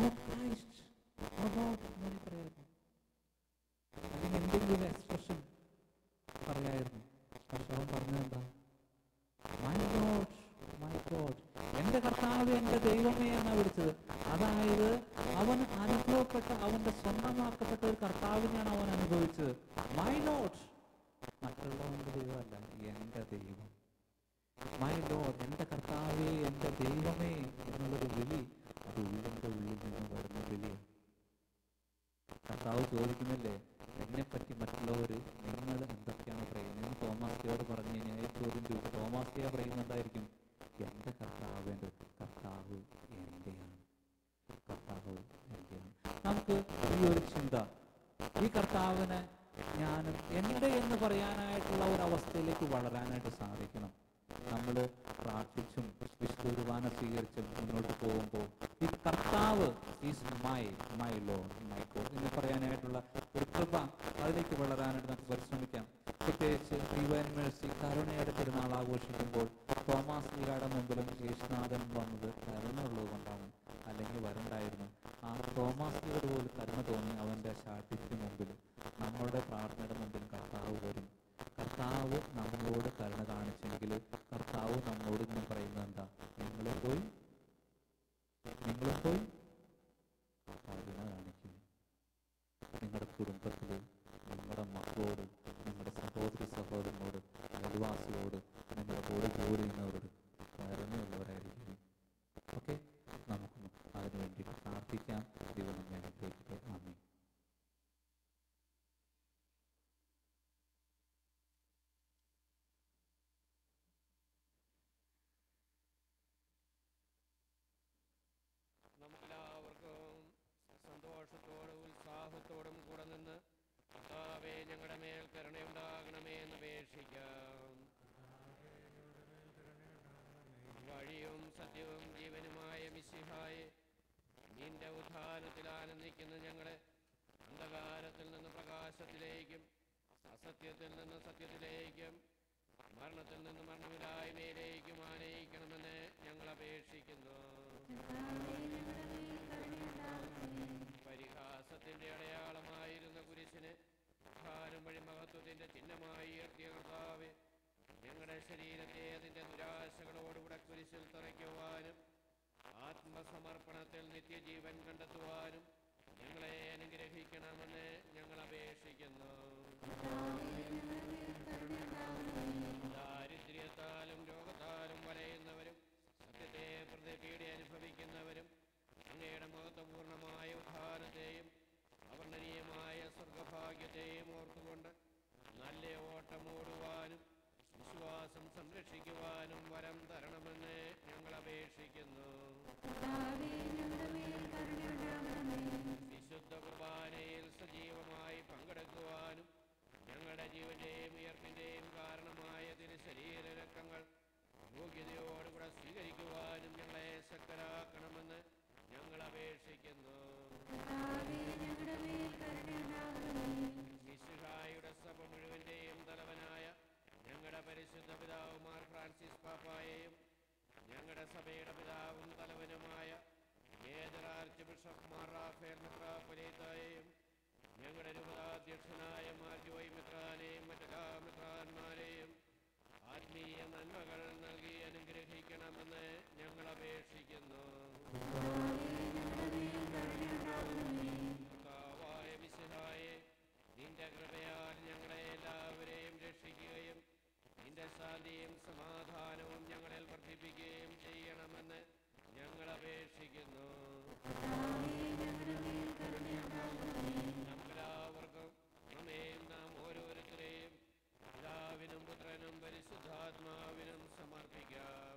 പറയായിരുന്നു, അല്ലെങ്കിൽ എന്തെങ്കിലും എക്സ്പ്രഷൻ പറയായിരുന്നു. പക്ഷെ അവൻ പറഞ്ഞതെന്താ, മൈ ഗോഡ് മൈ ഗോഡ്, എൻ്റെ കർത്താവ് എൻ്റെ ദൈവമേ എന്നാണ് വിളിച്ചത്. അതായത് അവൻ അനുഭവപ്പെട്ട, അവന്റെ സ്വന്തമാക്കപ്പെട്ട ഒരു കർത്താവിനെയാണ് അവൻ അനുഭവിച്ചത്. മൈ ലോഡ്, മറ്റുള്ളവന്റെ ദൈവമല്ല, എൻ്റെ ദൈവം. മൈ ലോഡ്, എൻ്റെ കർത്താവേ എൻ്റെ ദൈവമേ എന്നുള്ളൊരു വിളി, അത് ഉള്ളിൻ്റെ ഉള്ളിൽ നിന്ന് വരുന്ന വിളിയാണ്. കർത്താവ് ചോദിക്കുന്നില്ലേ, എന്നെപ്പറ്റി മറ്റുള്ളവർ നിങ്ങൾ എന്തൊക്കെയാണ് പറയുന്നത്? തോമാസ്ലിയോട് പറഞ്ഞു കഴിഞ്ഞാൽ ചോദ്യം ചോദിച്ചു, തോമാസ്ലിയ പറയുന്നുണ്ടായിരിക്കും, എൻ്റെ കർത്താവ് എൻ്റെ കർത്താവ് എൻ്റെയാണ്, കർത്താവ് എൻ്റെയാണ്. നമുക്ക് ഈ ഒരു ചിന്ത, ഈ കർത്താവിനെ ഞാനും എൻ്റെ എന്ന് പറയാനായിട്ടുള്ള ഒരവസ്ഥയിലേക്ക് വളരാനായിട്ട് സാധിക്കണം. നമ്മൾ പ്രാർത്ഥിച്ചും വിശുദ്ധ കുർബാന സ്വീകരിച്ചും മുന്നോട്ട് പോകുമ്പോൾ ഈ കർത്താവ് is my my Lord my God എന്ന് പറയാനായിട്ടുള്ള ഒരു കൃപ, അതിലേക്ക് വളരാനായിട്ട് നമുക്ക് പരിശ്രമിക്കാം. പ്രത്യേകിച്ച് ഡിവൈൻ മേഴ്സി കരുണയുടെ പെരുന്നാൾ ആഘോഷിക്കുമ്പോൾ തോമാസ്ലിയുടെ മുമ്പിലും യേശുനാഥൻ വന്നത് കരുണയുള്ളത് കൊണ്ടാണ്, അല്ലെങ്കിൽ വരണ്ടായിരുന്നു. ആ തോമാസ്ലിയോട് പോലും കരുണ തോന്നി അവൻ്റെ ശാഠ്യത്തിന് മുമ്പിൽ നമ്മളുടെ പ്രാർത്ഥനയുടെ മുമ്പിൽ കർത്താവ് വരും. കർത്താവ് നമ്മളോട് കരുണ കാണിച്ചെങ്കിൽ കർത്താവ് നമ്മളോട് ഇങ്ങനെ പറയുന്നത് എന്താ, നിങ്ങൾ പോയി നിങ്ങൾ പോയി കരുണ കാണിക്കും. നിങ്ങളുടെ കുടുംബത്തിൽ, നിങ്ങളുടെ മക്കളോട്, നിങ്ങളുടെ സഹോദരി സഹോദരനോട്, അയൽവാസിയോട്, നിങ്ങളുടെ കൂടെ ജോലി ചെയ്യുന്നവരോട് കരുണയുള്ളവരായിരിക്കും. ഓക്കെ, നമുക്കും അതിനു വേണ്ടിയിട്ട് പ്രാർത്ഥിക്കാം. ദൈവം നമ്മെ അനുഗ്രഹിക്കട്ടെ. ആമേൻ. നമുക്കെല്ലാവർക്കും സന്തോഷത്തോടും ഉത്സാഹത്തോടും കൂടെ നിന്ന് കർത്താവേ ഞങ്ങളുടെ മേൽ കരുണയുണ്ടാകണമേ എന്ന് അപേക്ഷിക്കാം. വഴിയും സത്യവും ജീവനുമായ മിശിഹായെ, നിന്റെ ഉദ്ധാനത്തിൽ ആനന്ദിക്കുന്ന ഞങ്ങളെ അന്ധകാരത്തിൽ നിന്ന് പ്രകാശത്തിലേക്കും അസത്യത്തിൽ നിന്ന് സത്യത്തിലേക്കും മരണത്തിൽ നിന്ന് മരണമില്ലായ്മയിലേക്കും ആനയിക്കണമെന്ന് ഞങ്ങൾ അപേക്ഷിക്കുന്നു. പരിഹാസത്തിന്റെ അടയാളമായിരുന്ന കുരിശിന് ഉദ്ധാനം വഴി മഹത്വത്തിന്റെ ചിഹ്നമായി ഉയർത്തിയ കർത്താവേ, ഞങ്ങളുടെ ശരീരത്തെ അതിന്റെ നിരാശകളോടുകൂടെ കുരിശിൽ തറയ്ക്കുവാനും ആത്മസമർപ്പണത്തിൽ നിത്യജീവൻ കണ്ടെത്തുവാനും ഞങ്ങളെ അനുഗ്രഹിക്കണമെന്ന് ഞങ്ങൾ അപേക്ഷിക്കുന്നു. ദാരിദ്ര്യത്താലും രോഗത്താലും വലയുന്നവരും സത്യത്തെ പ്രതി പീഡ അനുഭവിക്കുന്നവരും അങ്ങയുടെ മഹത്വപൂർണമായ ഉദ്ധാനത്തെയും അവർണ്ണനീയമായ സ്വർഗഭാഗ്യത്തെയും ഓർത്തുകൊണ്ട് നല്ല ഓട്ടമോടുവാനും വിശ്വാസം സംരക്ഷിക്കുവാനും വരം തരണമെന്ന് ഞങ്ങൾ അപേക്ഷിക്കുന്നു. വിശുദ്ധ കുർബാനയിൽ സജീവമായി പങ്കെടുക്കുവാനും ഞങ്ങളുടെ ജീവന്റെയും ഉയർപ്പിന്റെയും കാരണമായ തിരുശരീര രക്തങ്ങൾ യോഗ്യതയോടുകൂടെ സ്വീകരിക്കുവാനും ഞങ്ങളെ ശക്തരാക്കണമെന്ന് ഞങ്ങൾ അപേക്ഷിക്കുന്നു. മിശിഹായുടെ സഭ മുഴുവന്റെയും തലവനായ ഞങ്ങളുടെ പരിശുദ്ധ പിതാവുമാർ ഫ്രാൻസിസ് പാപ്പായെയും ഞങ്ങളുടെ സഭയുടെ പിതാവും തലവനുമായ ഏതൊരു ആർച്ച് ബിഷപ്പ് മാർ റാഫേൽ മെത്രാപ്പൊലീത്തായെയും ഞങ്ങളുടെ രൂപതാധ്യക്ഷനായ മാർ ജോയ് മെത്രാനെയും മറ്റെല്ലാ മെത്രാന്മാരെയും ആത്മീയ നന്മകൾ നൽകി അനുഗ്രഹിക്കണമെന്ന് ഞങ്ങൾ അപേക്ഷിക്കുന്നു. കർത്താവായ മിശിഹായെ, നിന്റെ കൃപയാൽ ഞങ്ങളെ എല്ലാവരെയും രക്ഷിക്കുകയും നിന്റെ ശാന്തിയും സമാധാനവും ഞങ്ങളിൽ വർദ്ധിപ്പിക്കുകയും ചെയ്യണമെന്ന് ഞങ്ങൾ അപേക്ഷിക്കുന്നു. നമുക്കെല്ലാവർക്കും നമ്മെയും നാം ഓരോരുത്തരെയും പിതാവിനും പുത്രനും പരിശുദ്ധാത്മാവിനും സമർപ്പിക്കാം.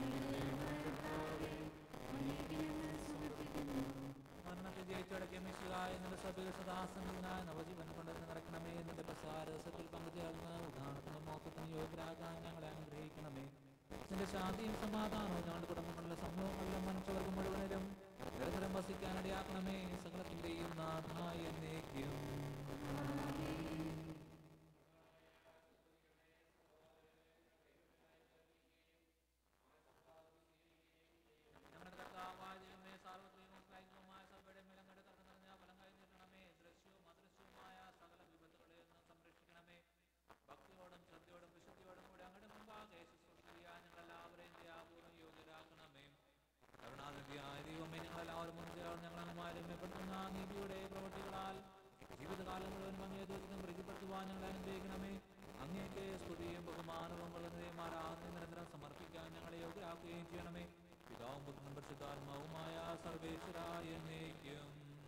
മരണത്തെ ജയിച്ചടക്കിയ മിശിഹായ നിന്റെ സഭയിൽ സദാസംഗനായ നവജീവൻ കൊണ്ട് നിറയ്ക്കണമേ. നിന്റെ പ്രസാരസത്തിൽ പങ്കുചേർന്ന് ഉദാഹരണത്തിനും മോക്കത്തിനും യോഗ്യരാകാൻ ഞങ്ങളെ അനുഗ്രഹിക്കണമേ. നിന്റെ ശാന്തിയും സമാധാനവും ഞങ്ങളുടെ കുടുംബങ്ങളിലെ സമൂഹങ്ങളിലും മനുഷ്യവർഗം മുഴുവനിലും നിരന്തരം വസിക്കാനിടയാക്കണമേ. സകലത്തിന്റെയും നാഥായ എന്നേക്കും. ഞങ്ങളുടെ കർത്താവായ ദൈവമേ, സാർവത്രികവും ക്രൈസ്തവമായ സഭയുടെ മേൽ അങ്ങയുടെ കരുണ നിറഞ്ഞ ഫലം കൈനീട്ടണമേ. ദൃശ്യവും അദൃശ്യവുമായ സകല വിപത്തുകളിൽ നിന്ന് സംരക്ഷിക്കണമേ. ഭക്തിയോടും ശ്രദ്ധയോടും വിശുദ്ധിയോടും കൂടി അങ്ങയുടെ മുമ്പാകെ ശുശ്രൂഷ ചെയ്യാൻ ഞങ്ങളെല്ലാവരെയും ദയാപൂർവ്വം യോഗ്യരാക്കണമേ. കരുണാനിധിയായ ദൈവമേ, ഞങ്ങളെല്ലാവരും മുൻചേർന്ന് ഞങ്ങൾ അനുമാരപ്പെടുത്തുന്ന നീതിയുടെ പ്രവൃത്തികളാൽ ജീവിതകാലം മുഴുവൻ അങ്ങയെ ദൂരിതം പ്രീതിപ്പെടുത്തുവാൻ ഞങ്ങളെ അനുഗ്രഹിക്കണമേ. അങ്ങേക്ക് സ്തുതിയും ബഹുമാനവും വളരെയും ആരാധന നിരന്തരം സമർപ്പിക്കാൻ ഞങ്ങളെ യോഗ്യരാക്കുകയും ചെയ്യണമേ. പിതാവും പുത്രനും പരിശുദ്ധാത്മാവുമായ സർവേശ്വരായ എന്നേക്കും.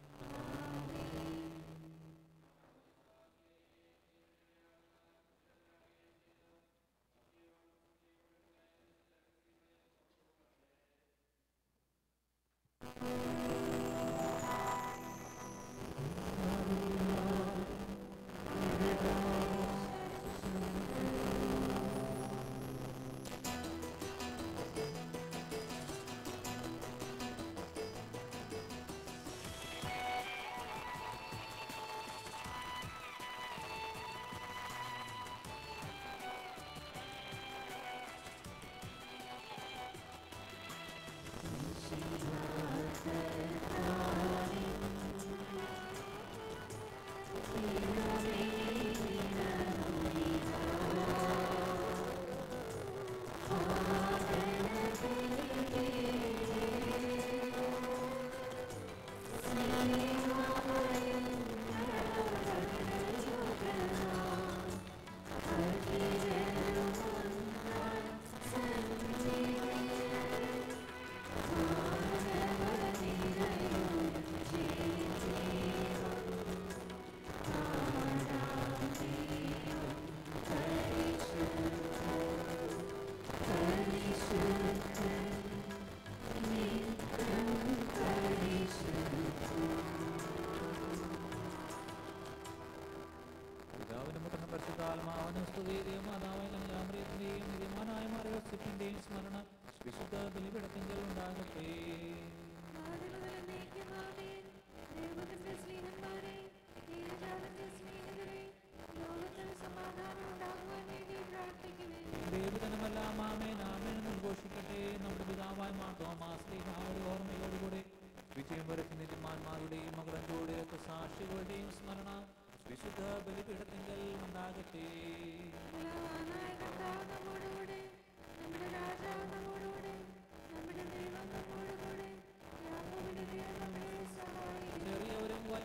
സ്മരണ വിശുദ്ധ ബലിപീഠത്തിങ്കൽ ഉണ്ടാകട്ടെ. ദേവതനമെല്ലാം ആമേൻ ആമേൻ ഉദ്ഘോഷിക്കട്ടെ. നമ്മുടെ പിതാവായ മാർത്തോമാശ്ലീഹായുടെ ഓർമ്മയോടുകൂടെ വിജയം വരച്ച നീതിമാന്മാരുടെയും മകളോടെ സാക്ഷികളുടെയും സ്മരണ വിശുദ്ധ ബലിപീഠത്തിങ്കൽ ഉണ്ടാകട്ടെ. ചെറിയവരും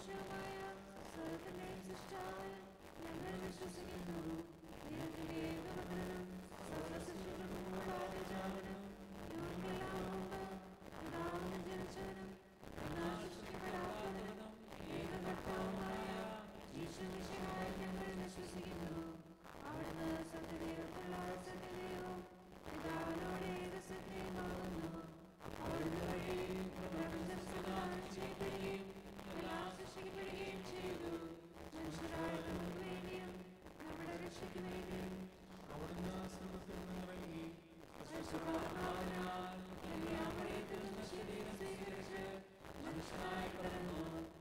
മനുഷ്യമായ സർവ്വത്തിന്റെയും സൃഷ്ടാവ് ഞങ്ങൾ വിശ്വസിക്കുന്നു. ദൈവത്തിന്റെ ഏകപുത്രനും സർവ്വസൃഷ്ടികൾക്കും മുമ്പാകെ ജാതനും യുഗങ്ങളെല്ലാം മുമ്പ് പിതാവിൽ ജനിച്ചവനും എന്നാൽ സൃഷ്ടിക്കപ്പെടാത്തവനും ഏകകർത്താവുമായ ഈശോമിശിഹായിൽ ഞങ്ങൾ വിശ്വസിക്കുന്നു. അവിടുന്ന് സത്യദൈവത്തിലുള്ള സത്യദൈവവും പിതാവിനോട് ഏകസത്യമാകുന്നു. അവിടുന്ന് വഴി പ്രപഞ്ചം സംവിധാനം ചെയ്യപ്പെടുകയും എല്ലാം സൃഷ്ടിക്കപ്പെടുകയും ചെയ്തു. മനുഷ്യരായ നമുക്ക് വേണ്ടിയും നമ്മുടെ രക്ഷയ്ക്ക് വേണ്ടിയും അവിടുന്ന് സ്വർഗ്ഗത്തിൽ നിന്നിറങ്ങി പരിശുദ്ധാത്മാവിനാൽ കന്യാമറിയത്തിൽ നിന്ന് ശരീരം സ്വീകരിച്ച് മനുഷ്യനായി പിറന്നു.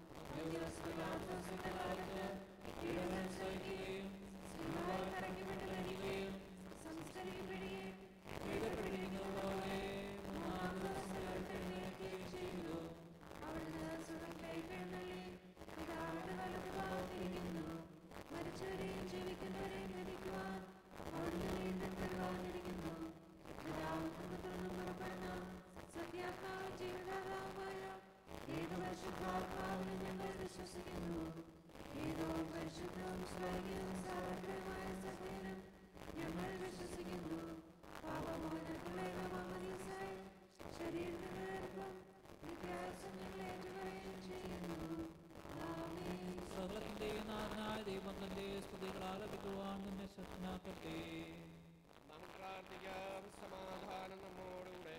പന്തിയോസ് കാലത്ത് പീഡകൾ സഹിക്കുകയും സ്ലീബായിൽ തറയ്ക്കപ്പെട്ട് മരിക്കുകയും സംസ്കരിക്കപ്പെടുകയും എഴുതപ്പെട്ടിരിക്കുന്നതുപോലെ മൂന്നാം ദിവസം ഉയർത്തെഴുന്നേൽക്കുകയും ചെയ്തു. അവിടുന്ന് സ്വർഗ്ഗത്തിലേക്ക് എഴുന്നള്ളി പിതാവിന്റെ വലതുഭാഗത്തിരിക്കുന്നു. മരിച്ചവരെയും ജീവിക്കുന്നവരെയും വിധിക്കുവാൻ അവിടുന്ന് വീണ്ടും വരുവാനിരിക്കുന്നു. പിതാവും പുത്രനും പുറപ്പെടുന്ന സത്യാത്മാവും ജീവദാതാവുമായ ഏകപരിശുദ്ധാത്മാവിൽ ഞങ്ങൾ വിശ്വസിക്കുന്നു. ഏകവും പരിശുദ്ധവും സ്വർഗീയവും സാർവത്രികമായ സത്യനും ഞങ്ങൾ വിശ്വസിക്കുന്നു. പാപമോചനത്തിനുള്ള ഏകമാമോദീസായി ശരീരത്തിന്റെ നേർക്കും നിത്യായുസ്സും ഞങ്ങൾ ഏറ്റുപറയുകയും ചെയ്യുന്നു. ആമേൻ. സകലത്തിന്റെ നാഥനായ ദൈവം തന്റെ സ്തുതികൾ ആലപിക്കുവാൻ നിന്നെ ശക്തനാക്കട്ടെ. നമുക്ക് പ്രാർത്ഥിക്കാം. സമാധാനം നമ്മോടുകൂടെ.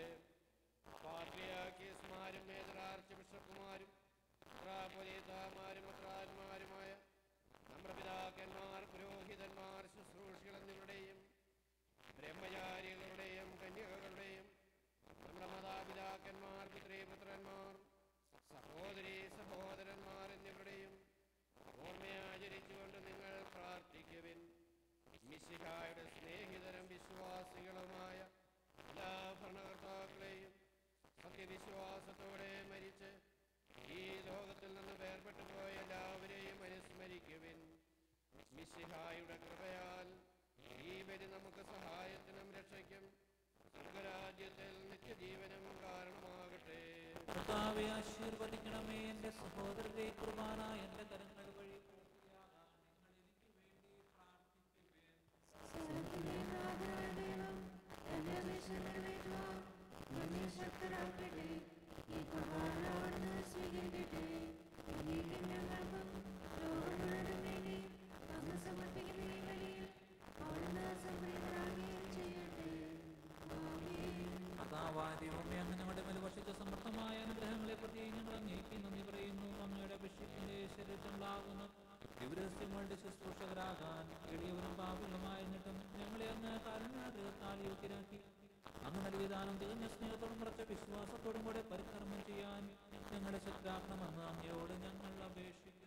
പാത്രിയാർക്കീസുമാരും മേജറാർച്ച് ബിഷപ്പുമാരും മെത്രാപ്പൊലീത്താമാരും മെത്രാന്മാരുമായ നമ്മുടെ പിതാക്കന്മാർ, പുരോഹിതന്മാർ, ശുശ്രൂഷികൾ എന്നിവരുടെയും ബ്രഹ്മചാരികളുടെയും കന്യകകളുടെയും നമ്മുടെ മാതാപിതാക്കന്മാർ, പുത്രീപുത്രന്മാർ, സഹോദരീ സഹോദരന്മാർ എന്നിവരുടെയും ഓർമ്മയാചരിച്ചുകൊണ്ട് നിങ്ങൾ പ്രാർത്ഥിക്കുവിൻ. മിശിഹായുടെ സ്നേഹിതരും വിശ്വാസികളുമായ എല്ലാ ഭരണകർത്താക്കളെയും സത്യവിശ്വാസത്തോടെ മരിച്ച് ഈ ലോകത്തിൽ നിന്ന് വേർപെട്ടു പോയ എല്ലാവരെയും അനുസ്മരിക്കുവിൻ. മിശിഹായുടെ കൃപയാൽ ഈ ബലി നമുക്ക് സഹായത്തിനും രക്ഷയ്ക്കും സ്വർഗ്ഗരാജ്യത്തിൽ നിത്യജീവനും കാരണമാകട്ടെ. കർത്താവേ, ആശീർവദിക്കണമേ. എന്റെ സഹോദരരെ കുർബാന എന്റെ കരങ്ങൾ വഴി പൂർത്തിയാകാൻ നിങ്ങൾ എനിക്ക് വേണ്ടി പ്രാർത്ഥിക്കുവിൻ. സകലത്തിന്റെ നാഥനായ ദൈവം തന്റെ അപേക്ഷ നിറവേറ്റുവാൻ നമ്മെ ശക്തരാക്കട്ടെ. ഈ കുർബാന അവിടുന്ന് സ്വീകരിക്കട്ടെ. എന്നേക്കും ഞങ്ങൾക്കും ലോകം മുഴുവനും വേണ്ടി അങ്ങ് സമർപ്പിക്കുന്ന ഈ ബലിയിൽ അവിടുന്ന് സംപ്രീതനാകുകയും ചെയ്യട്ടെ. ആമേൻ. കർത്താവായ ദൈവമേ, അങ്ങ് ഞങ്ങളുടെ മേൽ വർഷിച്ച സമർത്ഥമായ അനുഗ്രഹങ്ങളെ പ്രതി ഞങ്ങൾ അങ്ങേക്ക് നന്ദി പറയുന്നു. അങ്ങയുടെ അഭിഷേകത്തിന്റെ ശരീരങ്ങളാകുന്ന ദിവരഹസ്യങ്ങളുടെ ശുശ്രൂഷകരാകാൻ എളിയവരും പാപികളുമായിരുന്നിട്ടും ഞങ്ങളെ അങ്ങ് കാരുണ്യാഗ്രഹത്താൽ യോഗ്യരാക്കി. അങ്ങ് നൽകിയദാനം തികഞ്ഞ സ്നേഹത്തോടും ഉറച്ച വിശ്വാസത്തോടും കൂടെ പരികർമ്മം ചെയ്യാൻ ഞങ്ങളെ ശക്തരാക്കണമെന്ന് അങ്ങയോട് ഞങ്ങൾ അപേക്ഷിക്കുന്നു.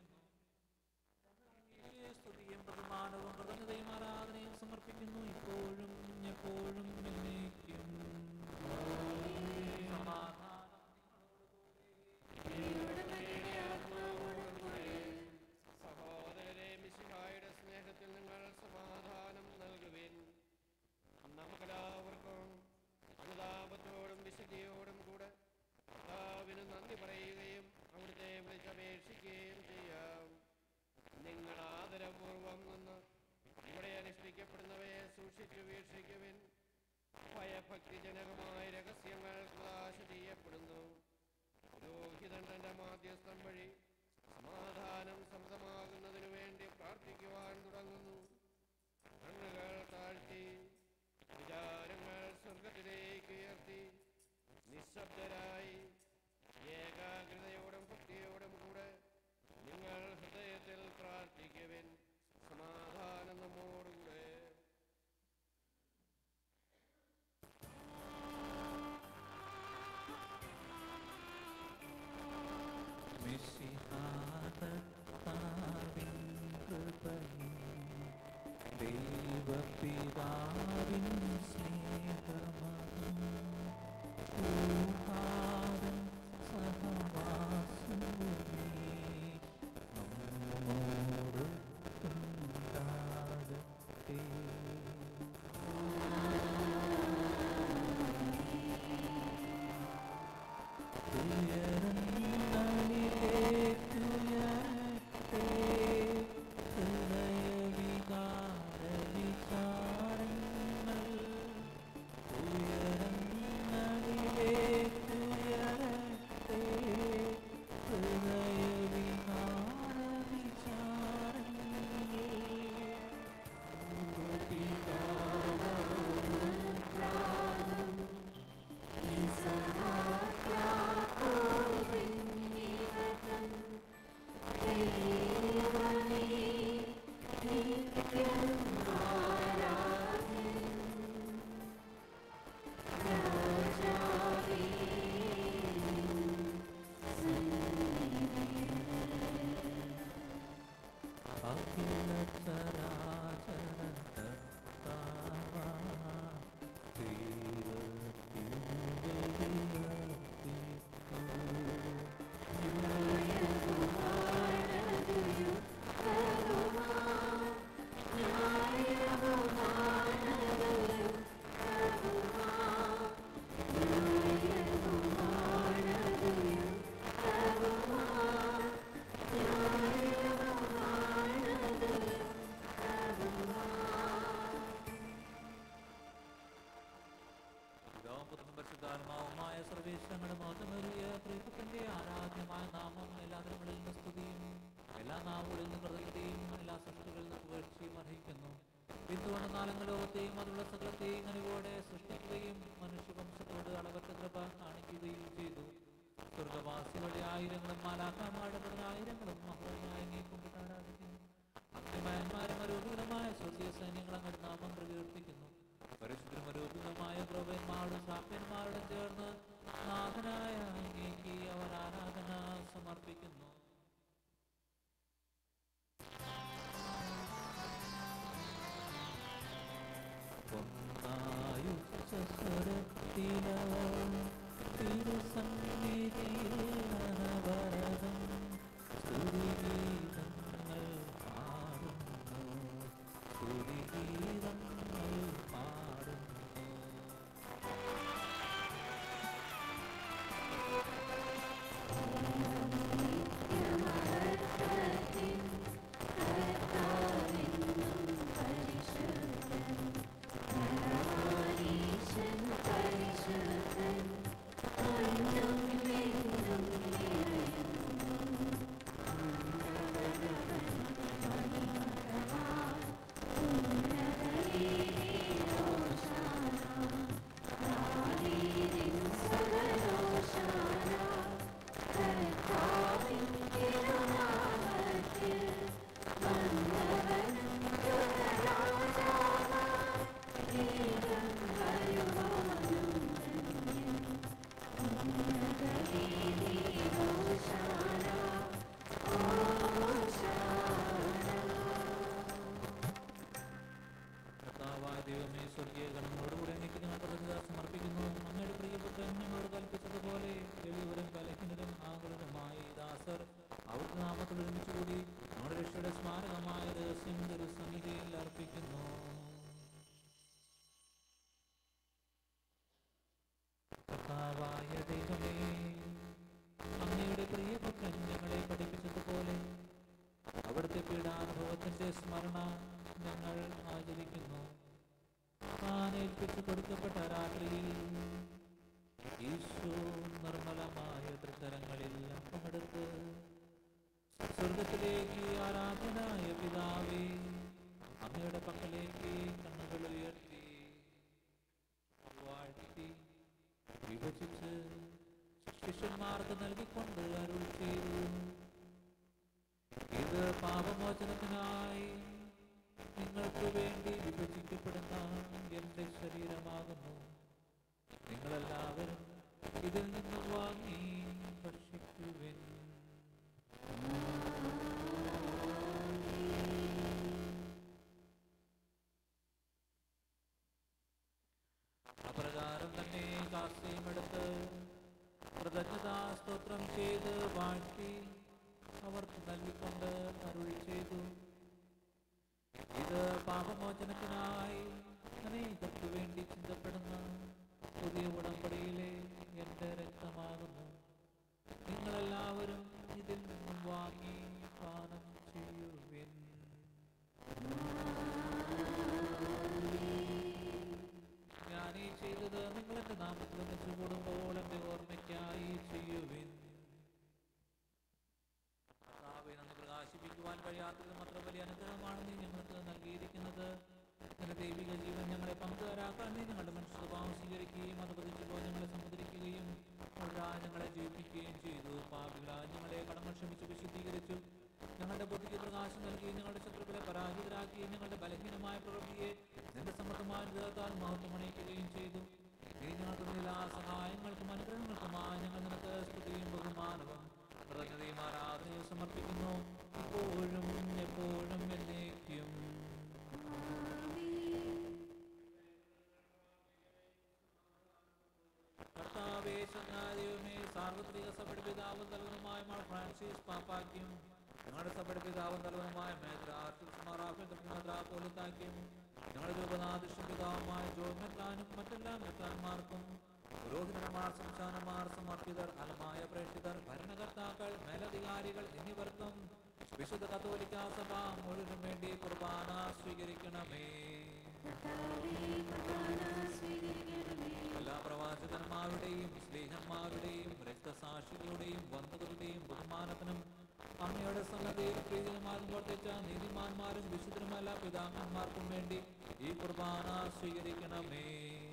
സ്തുതിയും ബഹുമാനവും കൃതജ്ഞതയും ആരാധനയും സമർപ്പിക്കുന്നു, ഇപ്പോഴും എപ്പോഴും എന്നേക്കും. സഹോദരരെ, മിശിഹായുടെ സ്നേഹത്തിൽ നിങ്ങൾ സമാധാനം നൽകുവിൻ. നമുക്കെല്ലാവർക്കും അനുതാപത്തോടും വിശുദ്ധിയോടും കൂടെ കർത്താവിന് നന്ദി പറയുകയും അവിടുത്തെ വിളിച്ചപേക്ഷിക്കുകയും ചെയ്യാം. നിങ്ങൾ ആദരപൂർവം നിന്ന് ഇവിടെ അനുഷ്ഠിക്കപ്പെടുന്നവയെ സൂക്ഷിച്ചു വീക്ഷിക്കുവിൻ. ഭയഭക്തിജനകമായ രഹസ്യങ്ങൾ ക്ലാശ ചെയ്യപ്പെടുന്നു. പുരോഹിതൻ തന്റെ മാധ്യസ്ഥം വഴി സമാധാനം സമൃദ്ധമാകുന്നതിനു വേണ്ടി പ്രാർത്ഥിക്കുവാൻ തുടങ്ങുന്നു. കണ്ണുകൾ താഴ്ത്തി വിചാരങ്ങൾ സ്വർഗത്തിലേക്ക് ഉയർത്തി നിശബ്ദരായി ഏകാഗ്രതയോടും ഭക്തിയോടും കൂടെ നിങ്ങൾ ഹൃദയത്തിൽ പ്രാർത്ഥിക്കുവിൻ. സമാധാനം നമ്മോടുകൂടെ. മിശിഹാകർത്താവിൻ കൃപയും ദൈവപിതാവിൻ സ്നേഹമതും ഊഹാദൻ സഹവാസവുമേ നമ്മോട് ഉണ്ടാകട്ടെ. ഉയരങ്ങളിലേക്കുയരം അതുകൊണ്ട് നാലങ്ങ് ലോകത്തെയും അതുള്ള സകലത്തെയും അനുവോടെ സൃഷ്ടിക്കുകയും മനുഷ്യവംശത്തോട് അളവറ്റ കൃപ കാണിക്കുകയും ചെയ്തു. സ്വർഗവാസികളുടെ ആയിരങ്ങളും മാലാഖമാരുടെ പതിനായിരങ്ങളും മഹോനായ നീ കുമ്പിട്ട് ആരാധിക്കുന്നു. അഗ്നിമയന്മാരും അരൂപികളുമായ സ്വർഗീയ സൈന്യങ്ങൾ അങ്ങയുടെ നാമം പ്രകീർത്തിക്കുന്നു. പരിശുദ്ധരും അരൂപികളുമായ പ്രഭന്മാരോടും ശ്രാപ്യന്മാരോടും ചേർന്ന് നാഥനായ അങ്ങേക്ക് അവർ ആരാധന സമർപ്പിക്കുന്നു. സ്മരണ ഞങ്ങൾ ആചരിക്കുന്നു. താനേൽപ്പിച്ചു കൊടുക്കപ്പെട്ട രാത്രിയിൽ ഈശോ നിർമ്മലമായ തൃക്കരങ്ങളിൽ പങ്കെടുത്ത് സ്വർഗത്തിലേക്ക് ആരാധനായ പിതാവേ അങ്ങയുടെ പക്കലേക്ക് കണ്ണുകൾ ഉയർത്തി വാഴ്ത്തി വിഭജിച്ച് ശിഷ്യന്മാർക്ക് നൽകിക്കൊണ്ട് അരുൾ ചെയ്തു, ഇത് പാപമോചനത്തിനായി നിങ്ങൾക്ക് വേണ്ടി വിഭജിക്കപ്പെടുന്ന എന്റെ ശരീരമാകുന്നു. നിങ്ങളെല്ലാവരും ഇതിൽ നിന്ന് വാങ്ങി ഭക്ഷിക്കുവിൻ. അപ്രകാരം തന്നെ കാസയുമെടുത്ത് കൃതജ്ഞതാ സ്തോത്രം ചെയ്ത് വാഴ്ത്തി അവർക്ക് നൽകിക്കൊണ്ട് അരുൾ ചെയ്തു, ഇത് പാപമോചനത്തിനായി അനേകർക്കു വേണ്ടി ചിന്തപ്പെടുന്ന പുതിയ ഉടമ്പടിയിലെ എന്റെ രക്തമാകുന്നു. നിങ്ങളെല്ലാവരും ഇതിൽ നിന്നും വാങ്ങി പാനം ചെയ്യുവിൻ. ഞാനീ ചെയ്തത് നിങ്ങൾ എന്റെ നാമത്തിൽ ഒന്നിച്ചു കൂടുമ്പോൾ എന്റെ ഓർമ്മയ്ക്കായി ചെയ്യുവിൻ. പ്രകാശിപ്പിക്കുവാൻ കഴിയാത്തതും അത്ര വലിയ അനുഗ്രഹമാണ് നീ ഞങ്ങൾക്ക് നൽകിയിരിക്കുന്നത്. നിന്റെ ദൈവിക ജീവൻ ഞങ്ങളെ പങ്കുകാരാക്കാൻ നീ ഞങ്ങളുടെ മനുഷ്യ സ്വഭാവം സ്വീകരിക്കുകയും അത് പതിച്ചപ്പോൾ ഞങ്ങളെ സമുദ്രിക്കുകയും മുഴുവൻ ഞങ്ങളെ ജീവിപ്പിക്കുകയും ചെയ്തു. പാപികളായി ഞങ്ങളെ കടങ്ങൾ ക്ഷമിച്ച് വിശുദ്ധീകരിച്ചു. ഞങ്ങളുടെ ബുദ്ധിക്ക് പ്രകാശം നൽകി ഞങ്ങളുടെ ശത്രുക്കളെ പരാജിതരാക്കി ഞങ്ങളുടെ ബലഹീനമായ പ്രവൃത്തിയെ നിന്റെ സമൃദ്ധമായ ദൈവത്താൽ മഹത്വമണിയിക്കുകയും ചെയ്തു. നീ ഞങ്ങൾക്ക് എല്ലാ സഹായങ്ങൾക്കും അനുഗ്രഹങ്ങൾക്കുമായി ഞങ്ങൾ നിനക്ക് സ്തുതിയും ബഹുമാനവും കൃതജ്ഞതയും ആരാധനയും സമർപ്പിക്കുന്നു, ഇപ്പോഴും എപ്പോഴും എന്നേക്കും. കർത്താവേ, ദൈവമേ, സാർവത്രിക സഭയുടെ പിതാവും തലവനുമായ മാർ ഫ്രാൻസിസ് പാപ്പാക്കും ഞങ്ങളുടെ സഭയുടെ പിതാവും തലവനുമായ മേത്രാപ്പോലത്താക്കും ഞങ്ങളുടെ രൂപനാദിഷ്യം പിതാവുമായ ജോമെത്താനും മറ്റെല്ലാ മെത്താന്മാർക്കും പുരോഹിതന്മാർ, സംസ്ഥാനമാർ, സമർപ്പിതർ, അലമായ പ്രേക്ഷിതർ, ഭരണകർത്താക്കൾ, മേലധികാരികൾ എന്നിവർക്കും വിശുദ്ധ കത്തോലിക്കാ സഭ മുഴുവനും വേണ്ടി കുർബാന സ്വീകരിക്കണമേ. എല്ലാ പ്രവാചകന്മാരുടെയും സ്നേഹന്മാരുടെയും രക്തസാക്ഷികളുടെയും വന്ധുക്കളുടെയും ബഹുമാനത്തിനും അങ്ങയുടെ സന്നദ്ധയിൽ പ്രീതികരമാകും വർദ്ധിച്ച നീതിമാന്മാരും വിശുദ്ധരുമല്ല പിതാക്കന്മാർക്കും വേണ്ടി ഈ കുർബാന സ്വീകരിക്കണമേ.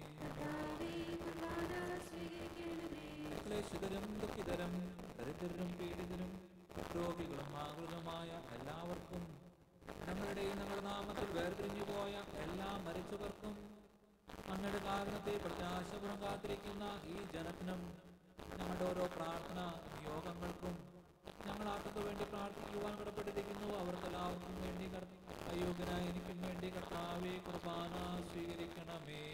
ക്ലേശിതരും ദുഃഖിതരും ദരിദ്രരും പീഡിതരും രോഗികളും ആകുലമായ എല്ലാവർക്കും, ഞങ്ങളുടെയും ഞങ്ങളുടെ നാമത്തിൽ വേർതിരിഞ്ഞു പോയ എല്ലാ മരിച്ചവർക്കും, അങ്ങയുടെ കാരണത്തെ പ്രത്യാശപുറം കാത്തിരിക്കുന്ന ഈ ജനത്തിനും, ഞങ്ങളുടെ ഓരോ പ്രാർത്ഥന നിയോഗങ്ങൾക്കും ഞങ്ങൾ ആർക്കൊക്കെ വേണ്ടി പ്രാർത്ഥിക്കുവാൻ കടപ്പെട്ടിരിക്കുന്നു അവർക്കെല്ലാവർക്കും വേണ്ടി അയോഗ്യനായ എനിക്കും വേണ്ടി കർത്താവേ കുർബാന സ്വീകരിക്കണമേ.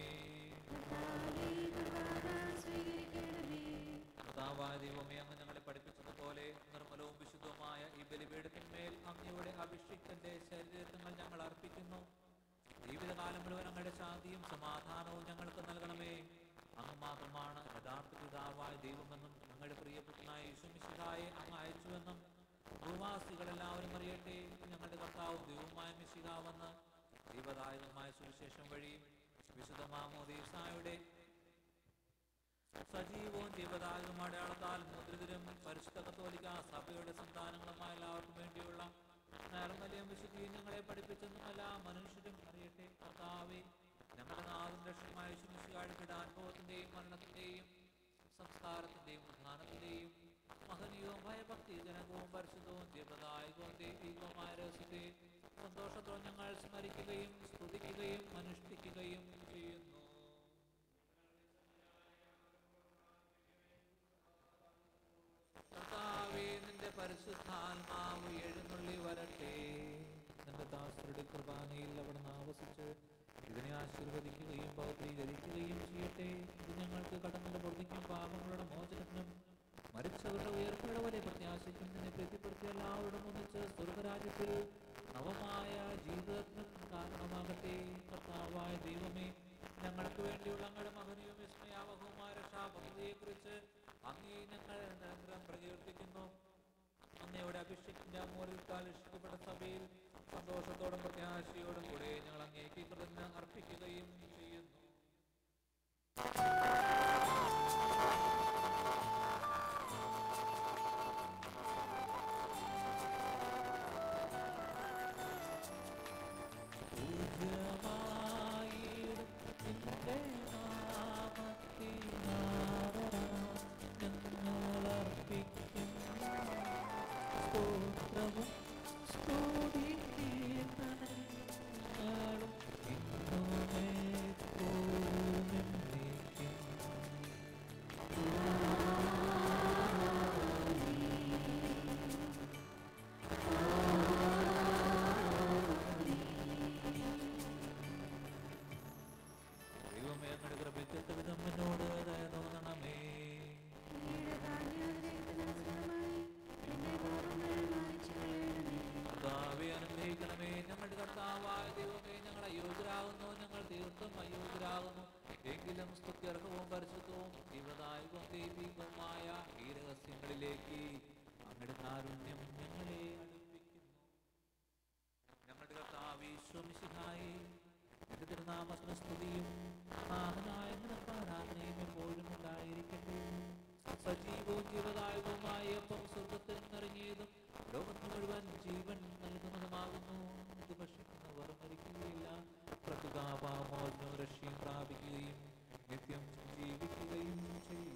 കർത്താവായ ദൈവമേ, അങ്ങ് ഞങ്ങളെ പഠിപ്പിച്ചതുപോലെ നിർമ്മലവും വിശുദ്ധവുമായ ഈ ബലിപീഠത്തിന്മേൽ അങ്ങയുടെ അഭിഷിക്തന്റെ ശരീരങ്ങൾ ഞങ്ങൾ അർപ്പിക്കുന്നു. ജീവിതകാലം മുഴുവൻ അങ്ങയുടെ ശാന്തിയും സമാധാനവും ഞങ്ങൾക്ക് നൽകണമേ. അങ്ങ് മാത്രമാണ് യഥാർത്ഥ പിതാവായ ദൈവമെന്നും അങ്ങയുടെ പ്രിയപുത്രനായ യേശുമിശിഹായെ അങ്ങ് അയച്ചുവെന്നും ഭൂവാസികളെല്ലാവരും അറിയട്ടെ. ഞങ്ങളുടെ കർത്താവും ദൈവവുമായ മിശിഹാവെന്ന് ദൈവദായകമായ സുവിശേഷം വഴി വിശുദ്ധ മാമോദീസായുടെ സജീവവും ദൈവദായകവും അടയാളത്താൽ മുദ്രിതരും പരിശുദ്ധ കത്തോലിക്ക സഭയുടെ സന്താനങ്ങളുമായ എല്ലാവർക്കും വേണ്ടിയുള്ള നിർമ്മലയും വിശുദ്ധിയും ഞങ്ങളെ പഠിപ്പിച്ചെന്നും എല്ലാ മനുഷ്യരും അറിയട്ടെ. കർത്താവേ, ഞങ്ങളുടെ നാഥനും രക്ഷകനുമായ യേശുമിശിഹായുടെ പീഡാനുഭവത്തിന്റെയും മരണത്തിന്റെയും സംസ്കാരത്തിന്റെയും ഉത്ഥാനത്തിന്റെയും മഹനീയവും ഭയഭക്തിജനകവും പരിശുദ്ധവും ദൈവദായകവും ദൈവികവുമായ രഹസ്യത്തെ സന്തോഷത്തോടെ ഞങ്ങൾ സ്മരിക്കുകയും സ്തുതിക്കുകയും അനുഷ്ഠിക്കുകയും ചെയ്യുന്നു. കർത്താവേ, നിന്റെ പരിശുദ്ധാത്മാവ് എഴുന്നള്ളി വരട്ടെ. നിന്റെ ദാസരുടെ കുർബാനയിൽ അവിടുന്ന് ആവസിച്ച് ഇതിനെ ആശീർവദിക്കുകയും പൗത്രീകരിക്കുകയും ചെയ്യട്ടെ. ഇത് ഞങ്ങൾക്ക് കടങ്ങളുടെ പൊറുതിക്കും പാപങ്ങളുടെ മോചനത്തിനും മരിച്ചവരുടെ ഉയർച്ചയുടെ വലിയ പ്രത്യാശയ്ക്കും നിന്നെ പ്രീതിപ്പെടുത്തി എല്ലാവരോടും ഒന്നിച്ച് സ്വർഗരാജ്യത്തിൽ നവമായ ജീവിതത്തിനും കാരണമാകട്ടെ. കർത്താവായ ദൈവമേ, ഞങ്ങൾക്ക് വേണ്ടിയുള്ള അങ്ങയുടെ മഹനീയവും വിസ്മയാവഹവുമായ രക്ഷാപദ്ധതിയെക്കുറിച്ച് അങ്ങേ ഞങ്ങൾ നിരന്തരം പ്രകീർത്തിക്കുന്നു. അങ്ങയുടെ അഭിഷേകത്തിന്റെ അമൂല്യത്താൽ രക്ഷിക്കപ്പെട്ട സഭയിൽ സന്തോഷത്തോടും പ്രത്യാശയോടും കൂടെ ഞങ്ങൾ അങ്ങേക്ക് കൃതജ്ഞത അർപ്പിക്കുകയും ചെയ്യുന്നു. എങ്കിലും സ്തുത്യർഹവും പരിശുദ്ധവും ജീവദായകവും ദൈവികവുമായ ഈ രഹസ്യങ്ങളിലേക്ക് അങ്ങയുടെ കാരുണ്യം ഞങ്ങളെ അടുപ്പിക്കുന്നു. ഞങ്ങളുടെ കർത്താവേ യേശുമിശിഹായേ, നിന്റെ തിരുനാമത്തിന് സ്തുതിയും നാഥനായ നിനക്ക് ആരാധനയും എപ്പോഴും ഉണ്ടായിരിക്കട്ടെ. സജീവവും ജീവദായകവുമായ അപ്പം സ്വർഗത്തിൽ നിറങ്ങിയതും ലോകത്തിന് മുഴുവൻ ജീവൻ നൽകുന്നതുമാകുന്നു. ഇത് ഭക്ഷിക്കുന്നവർ മരിക്കുകയില്ല, പ്രതികാപാമോചനവും രക്ഷയും പ്രാപിക്കുകയും നിത്യം ജീവിക്കുകയും ചെയ്യും.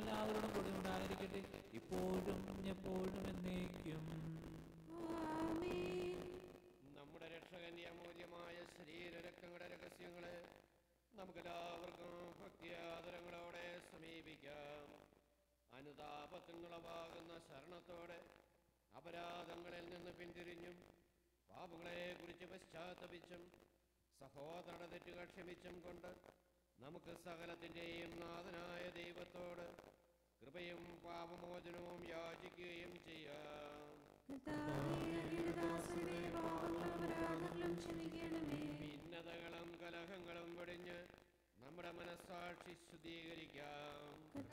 എല്ലാവരോടും കൂടെ ഉണ്ടായിരിക്കട്ടെ, ഇപ്പോഴും എപ്പോഴും എന്നേക്കും. നമ്മുടെ രക്ഷകന്റെ അമൂല്യമായ ശരീരരക്തങ്ങളുടെ രഹസ്യങ്ങളെ നമുക്കെല്ലാവർക്കും ഭക്തിയാദരങ്ങളോടെ സമീപിക്കാം. അനുതാപത്തിൽ നിന്നുളവാകുന്ന ശരണത്തോടെ അപരാധങ്ങളിൽ നിന്ന് പിന്തിരിഞ്ഞും പാപങ്ങളെ കുറിച്ച് പശ്ചാത്തപിച്ചും സഹോദരന്റെ തെറ്റുകൾ ക്ഷമിച്ചും കൊണ്ട് നമുക്ക് സകലത്തിൻ്റെയും നാഥനായ ദൈവത്തോട് കൃപയും പാപമോചനവും യാചിക്കുകയും ചെയ്യാം. ഭിന്നതകളും കലഹങ്ങളും വെടിഞ്ഞ് നമ്മുടെ മനസ്സാക്ഷി ശുദ്ധീകരിക്കാം.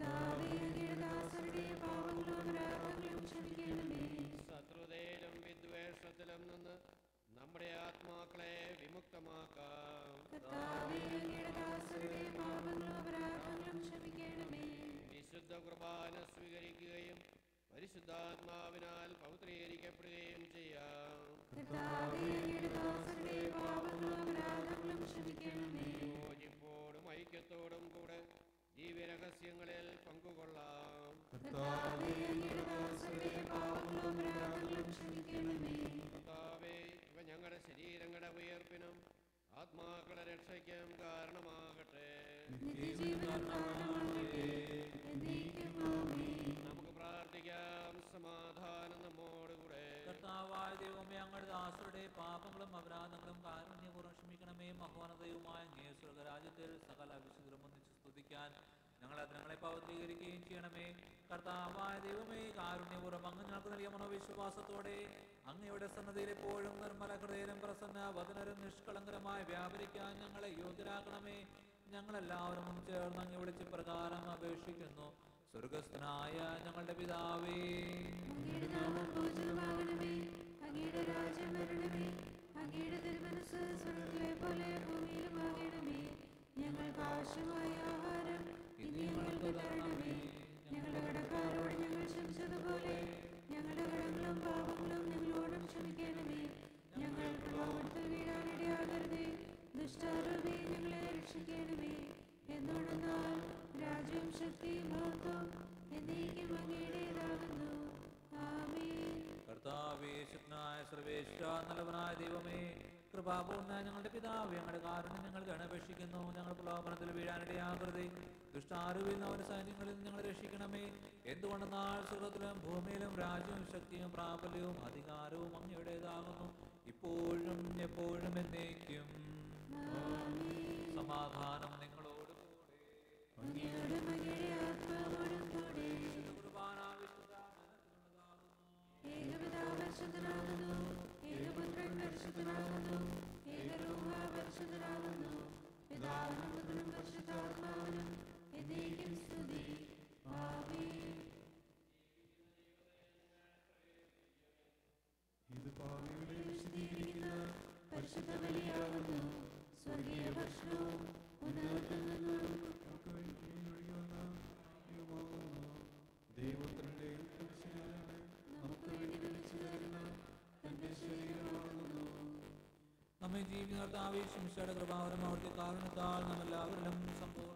ശത്രുതയിലും വിദ്വേഷത്തിലും നിന്ന് നമ്മുടെ ആത്മാക്കളെ വിമുക്തമാക്കാം. വിശുദ്ധ കുർബാന സ്വീകരിക്കുകയും പരിശുദ്ധാത്മാവിനാൽ പൗത്രീകരിക്കപ്പെടുകയും ചെയ്യാം. യോജിപ്പോടും ഐക്യത്തോടും കൂടെ ദിവ്യരഹസ്യങ്ങളിൽ പങ്കുകൊള്ളാം. കർത്താവേ, ഇവ ഞങ്ങളുടെ ശരീരങ്ങളുടെ ഉയർപ്പിനും ആത്മാക്കളുടെ രക്ഷയ്ക്കും കാരണമാകട്ടെ. നമുക്ക് പ്രാർത്ഥിക്കാം. സമാധാനം നമ്മോടുകൂടെ. കർത്താവായ ദൈവമേ, അങ്ങയുടെ ദാസരുടെ പാപങ്ങളും അപരാധങ്ങളും കാരുണ്യപൂർവ്വം ക്ഷമിക്കണമേ. മഹോന്നതയുമായ അങ്ങേ സ്വർഗ്ഗരാജ്യത്തിൽ സകല വിശുദ്ധരും ഒന്നിച്ച് സ്തുതിക്കാൻ ഞങ്ങളെ ഞങ്ങളെ പവിത്രീകരിക്കുകയും ചെയ്യണമേ. കർത്താവായ ദൈവമേ, കാരുണ്യപൂർവ്വം അങ്ങ് ഞങ്ങൾക്ക് നൽകിയ മനോവിശ്വാസത്തോടെ അങ്ങയുടെ സന്നദ്ധയിൽ എപ്പോഴും നിർമ്മല ഹൃദയരും പ്രസന്ന വദനരും നിഷ്കളങ്കരമായി വ്യാപരിക്കാൻ ഞങ്ങളെ യോഗ്യരാക്കണമേ. ഞങ്ങളെല്ലാവരും ചേർന്ന് അങ്ങ് വിളിച്ച് പ്രകാരം അപേക്ഷിക്കുന്നു. സ്വർഗസ്ഥനായ ഞങ്ങളുടെ പിതാവേ, അങ്ങയുടെ നാമം പൂജിതമാകണമേ. അങ്ങയുടെ രാജ്യം വരണമേ. അങ്ങയുടെ തിരുമനസ്സ് സ്വർഗ്ഗത്തിലെ പോലെ ഭൂമിയിലുമാകണമേ. ഞങ്ങൾക്ക് ആവശ്യമായ ആഹാരം ഇന്ന് ഞങ്ങൾക്ക് തരണമേ. ഞങ്ങളുടെ കടക്കാരോട് ഞങ്ങൾ ക്ഷമിച്ചതുപോലെ ഞങ്ങളുടെ കടങ്ങളും പാപങ്ങളും ഞങ്ങളോടും ക്ഷമിക്കണമേ. ഞങ്ങൾ പ്രലോഭനത്തിൽ വീഴാനിടയാകരുതേ. ദുഷ്ടാരൂപി ഞങ്ങളെ രക്ഷിക്കണമേ. എന്തുകൊണ്ടെന്നാൽ രാജ്യവും ശക്തിയും മഹത്വവും എന്നേക്കും അങ്ങയുടേതാകുന്നു. ആമേൻ. കർത്താവേ, ശക്തനായ സർവേശ്വര, നല്ലവനായ ദൈവമേ, കൃപാപൂർണ്ണ ഞങ്ങളുടെ പിതാവേ, ഞങ്ങളുടെ കാരുണ്യം ഞങ്ങൾ ഗണപേക്ഷിക്കുന്നു. ഞങ്ങൾ പ്രലോഭനത്തിൽ വീഴാനിടയാകരുതേ. ദുഷ്ടാരൂപിൽ നിന്ന് അവരുടെ സൈന്യങ്ങളിൽ നിന്ന് ഞങ്ങൾ രക്ഷിക്കണമേ. എന്തുകൊണ്ടെന്നാൽ സ്വർഗ്ഗത്തിലും ഭൂമിയിലും രാജ്യവും ശക്തിയും പ്രാബല്യവും അധികാരവും അങ്ങയുടേതാകുന്നു, ഇപ്പോഴും എപ്പോഴും എന്നേക്കും. സമാധാനം നിങ്ങളോട് കൂടെ. അങ്ങയോടും അങ്ങയുടെ ആത്മാവോടും കൂടെ. കുർബാന വിശുദ്ധ മനസ്സിനുള്ളതാകുന്നു. ഏകപിതാവ് പരിശുദ്ധനാകുന്നു. ഏകപുത്രൻ പരിശുദ്ധനാകുന്നു. ഏകരൂഹ പരിശുദ്ധനാകുന്നു. പിതാവിനും പുത്രനും പരിശുദ്ധാത്മാവിനും എന്നേക്കും സ്തുതി. ആമേൻ. ഇത് പാപികളെ വിശദീകരിക്കുന്ന പരിശുദ്ധ ബലിയാകുന്നു. സ്വർഗീയ ഭക്ഷണവും ഉന്നതത്തിൽ നിന്നും ദൈവത്തിന്റെ നമുക്ക് വേണ്ടി വിളിച്ചു തരുന്ന തന്റെ ശരീരമാകുന്നു. നമ്മെ ജീവിതത്താവിശ്വമിച്ചയുടെ കൃപാവരം അവിടുത്തെ കാരണത്താൽ നമ്മെല്ലാവരിലും സംഭവം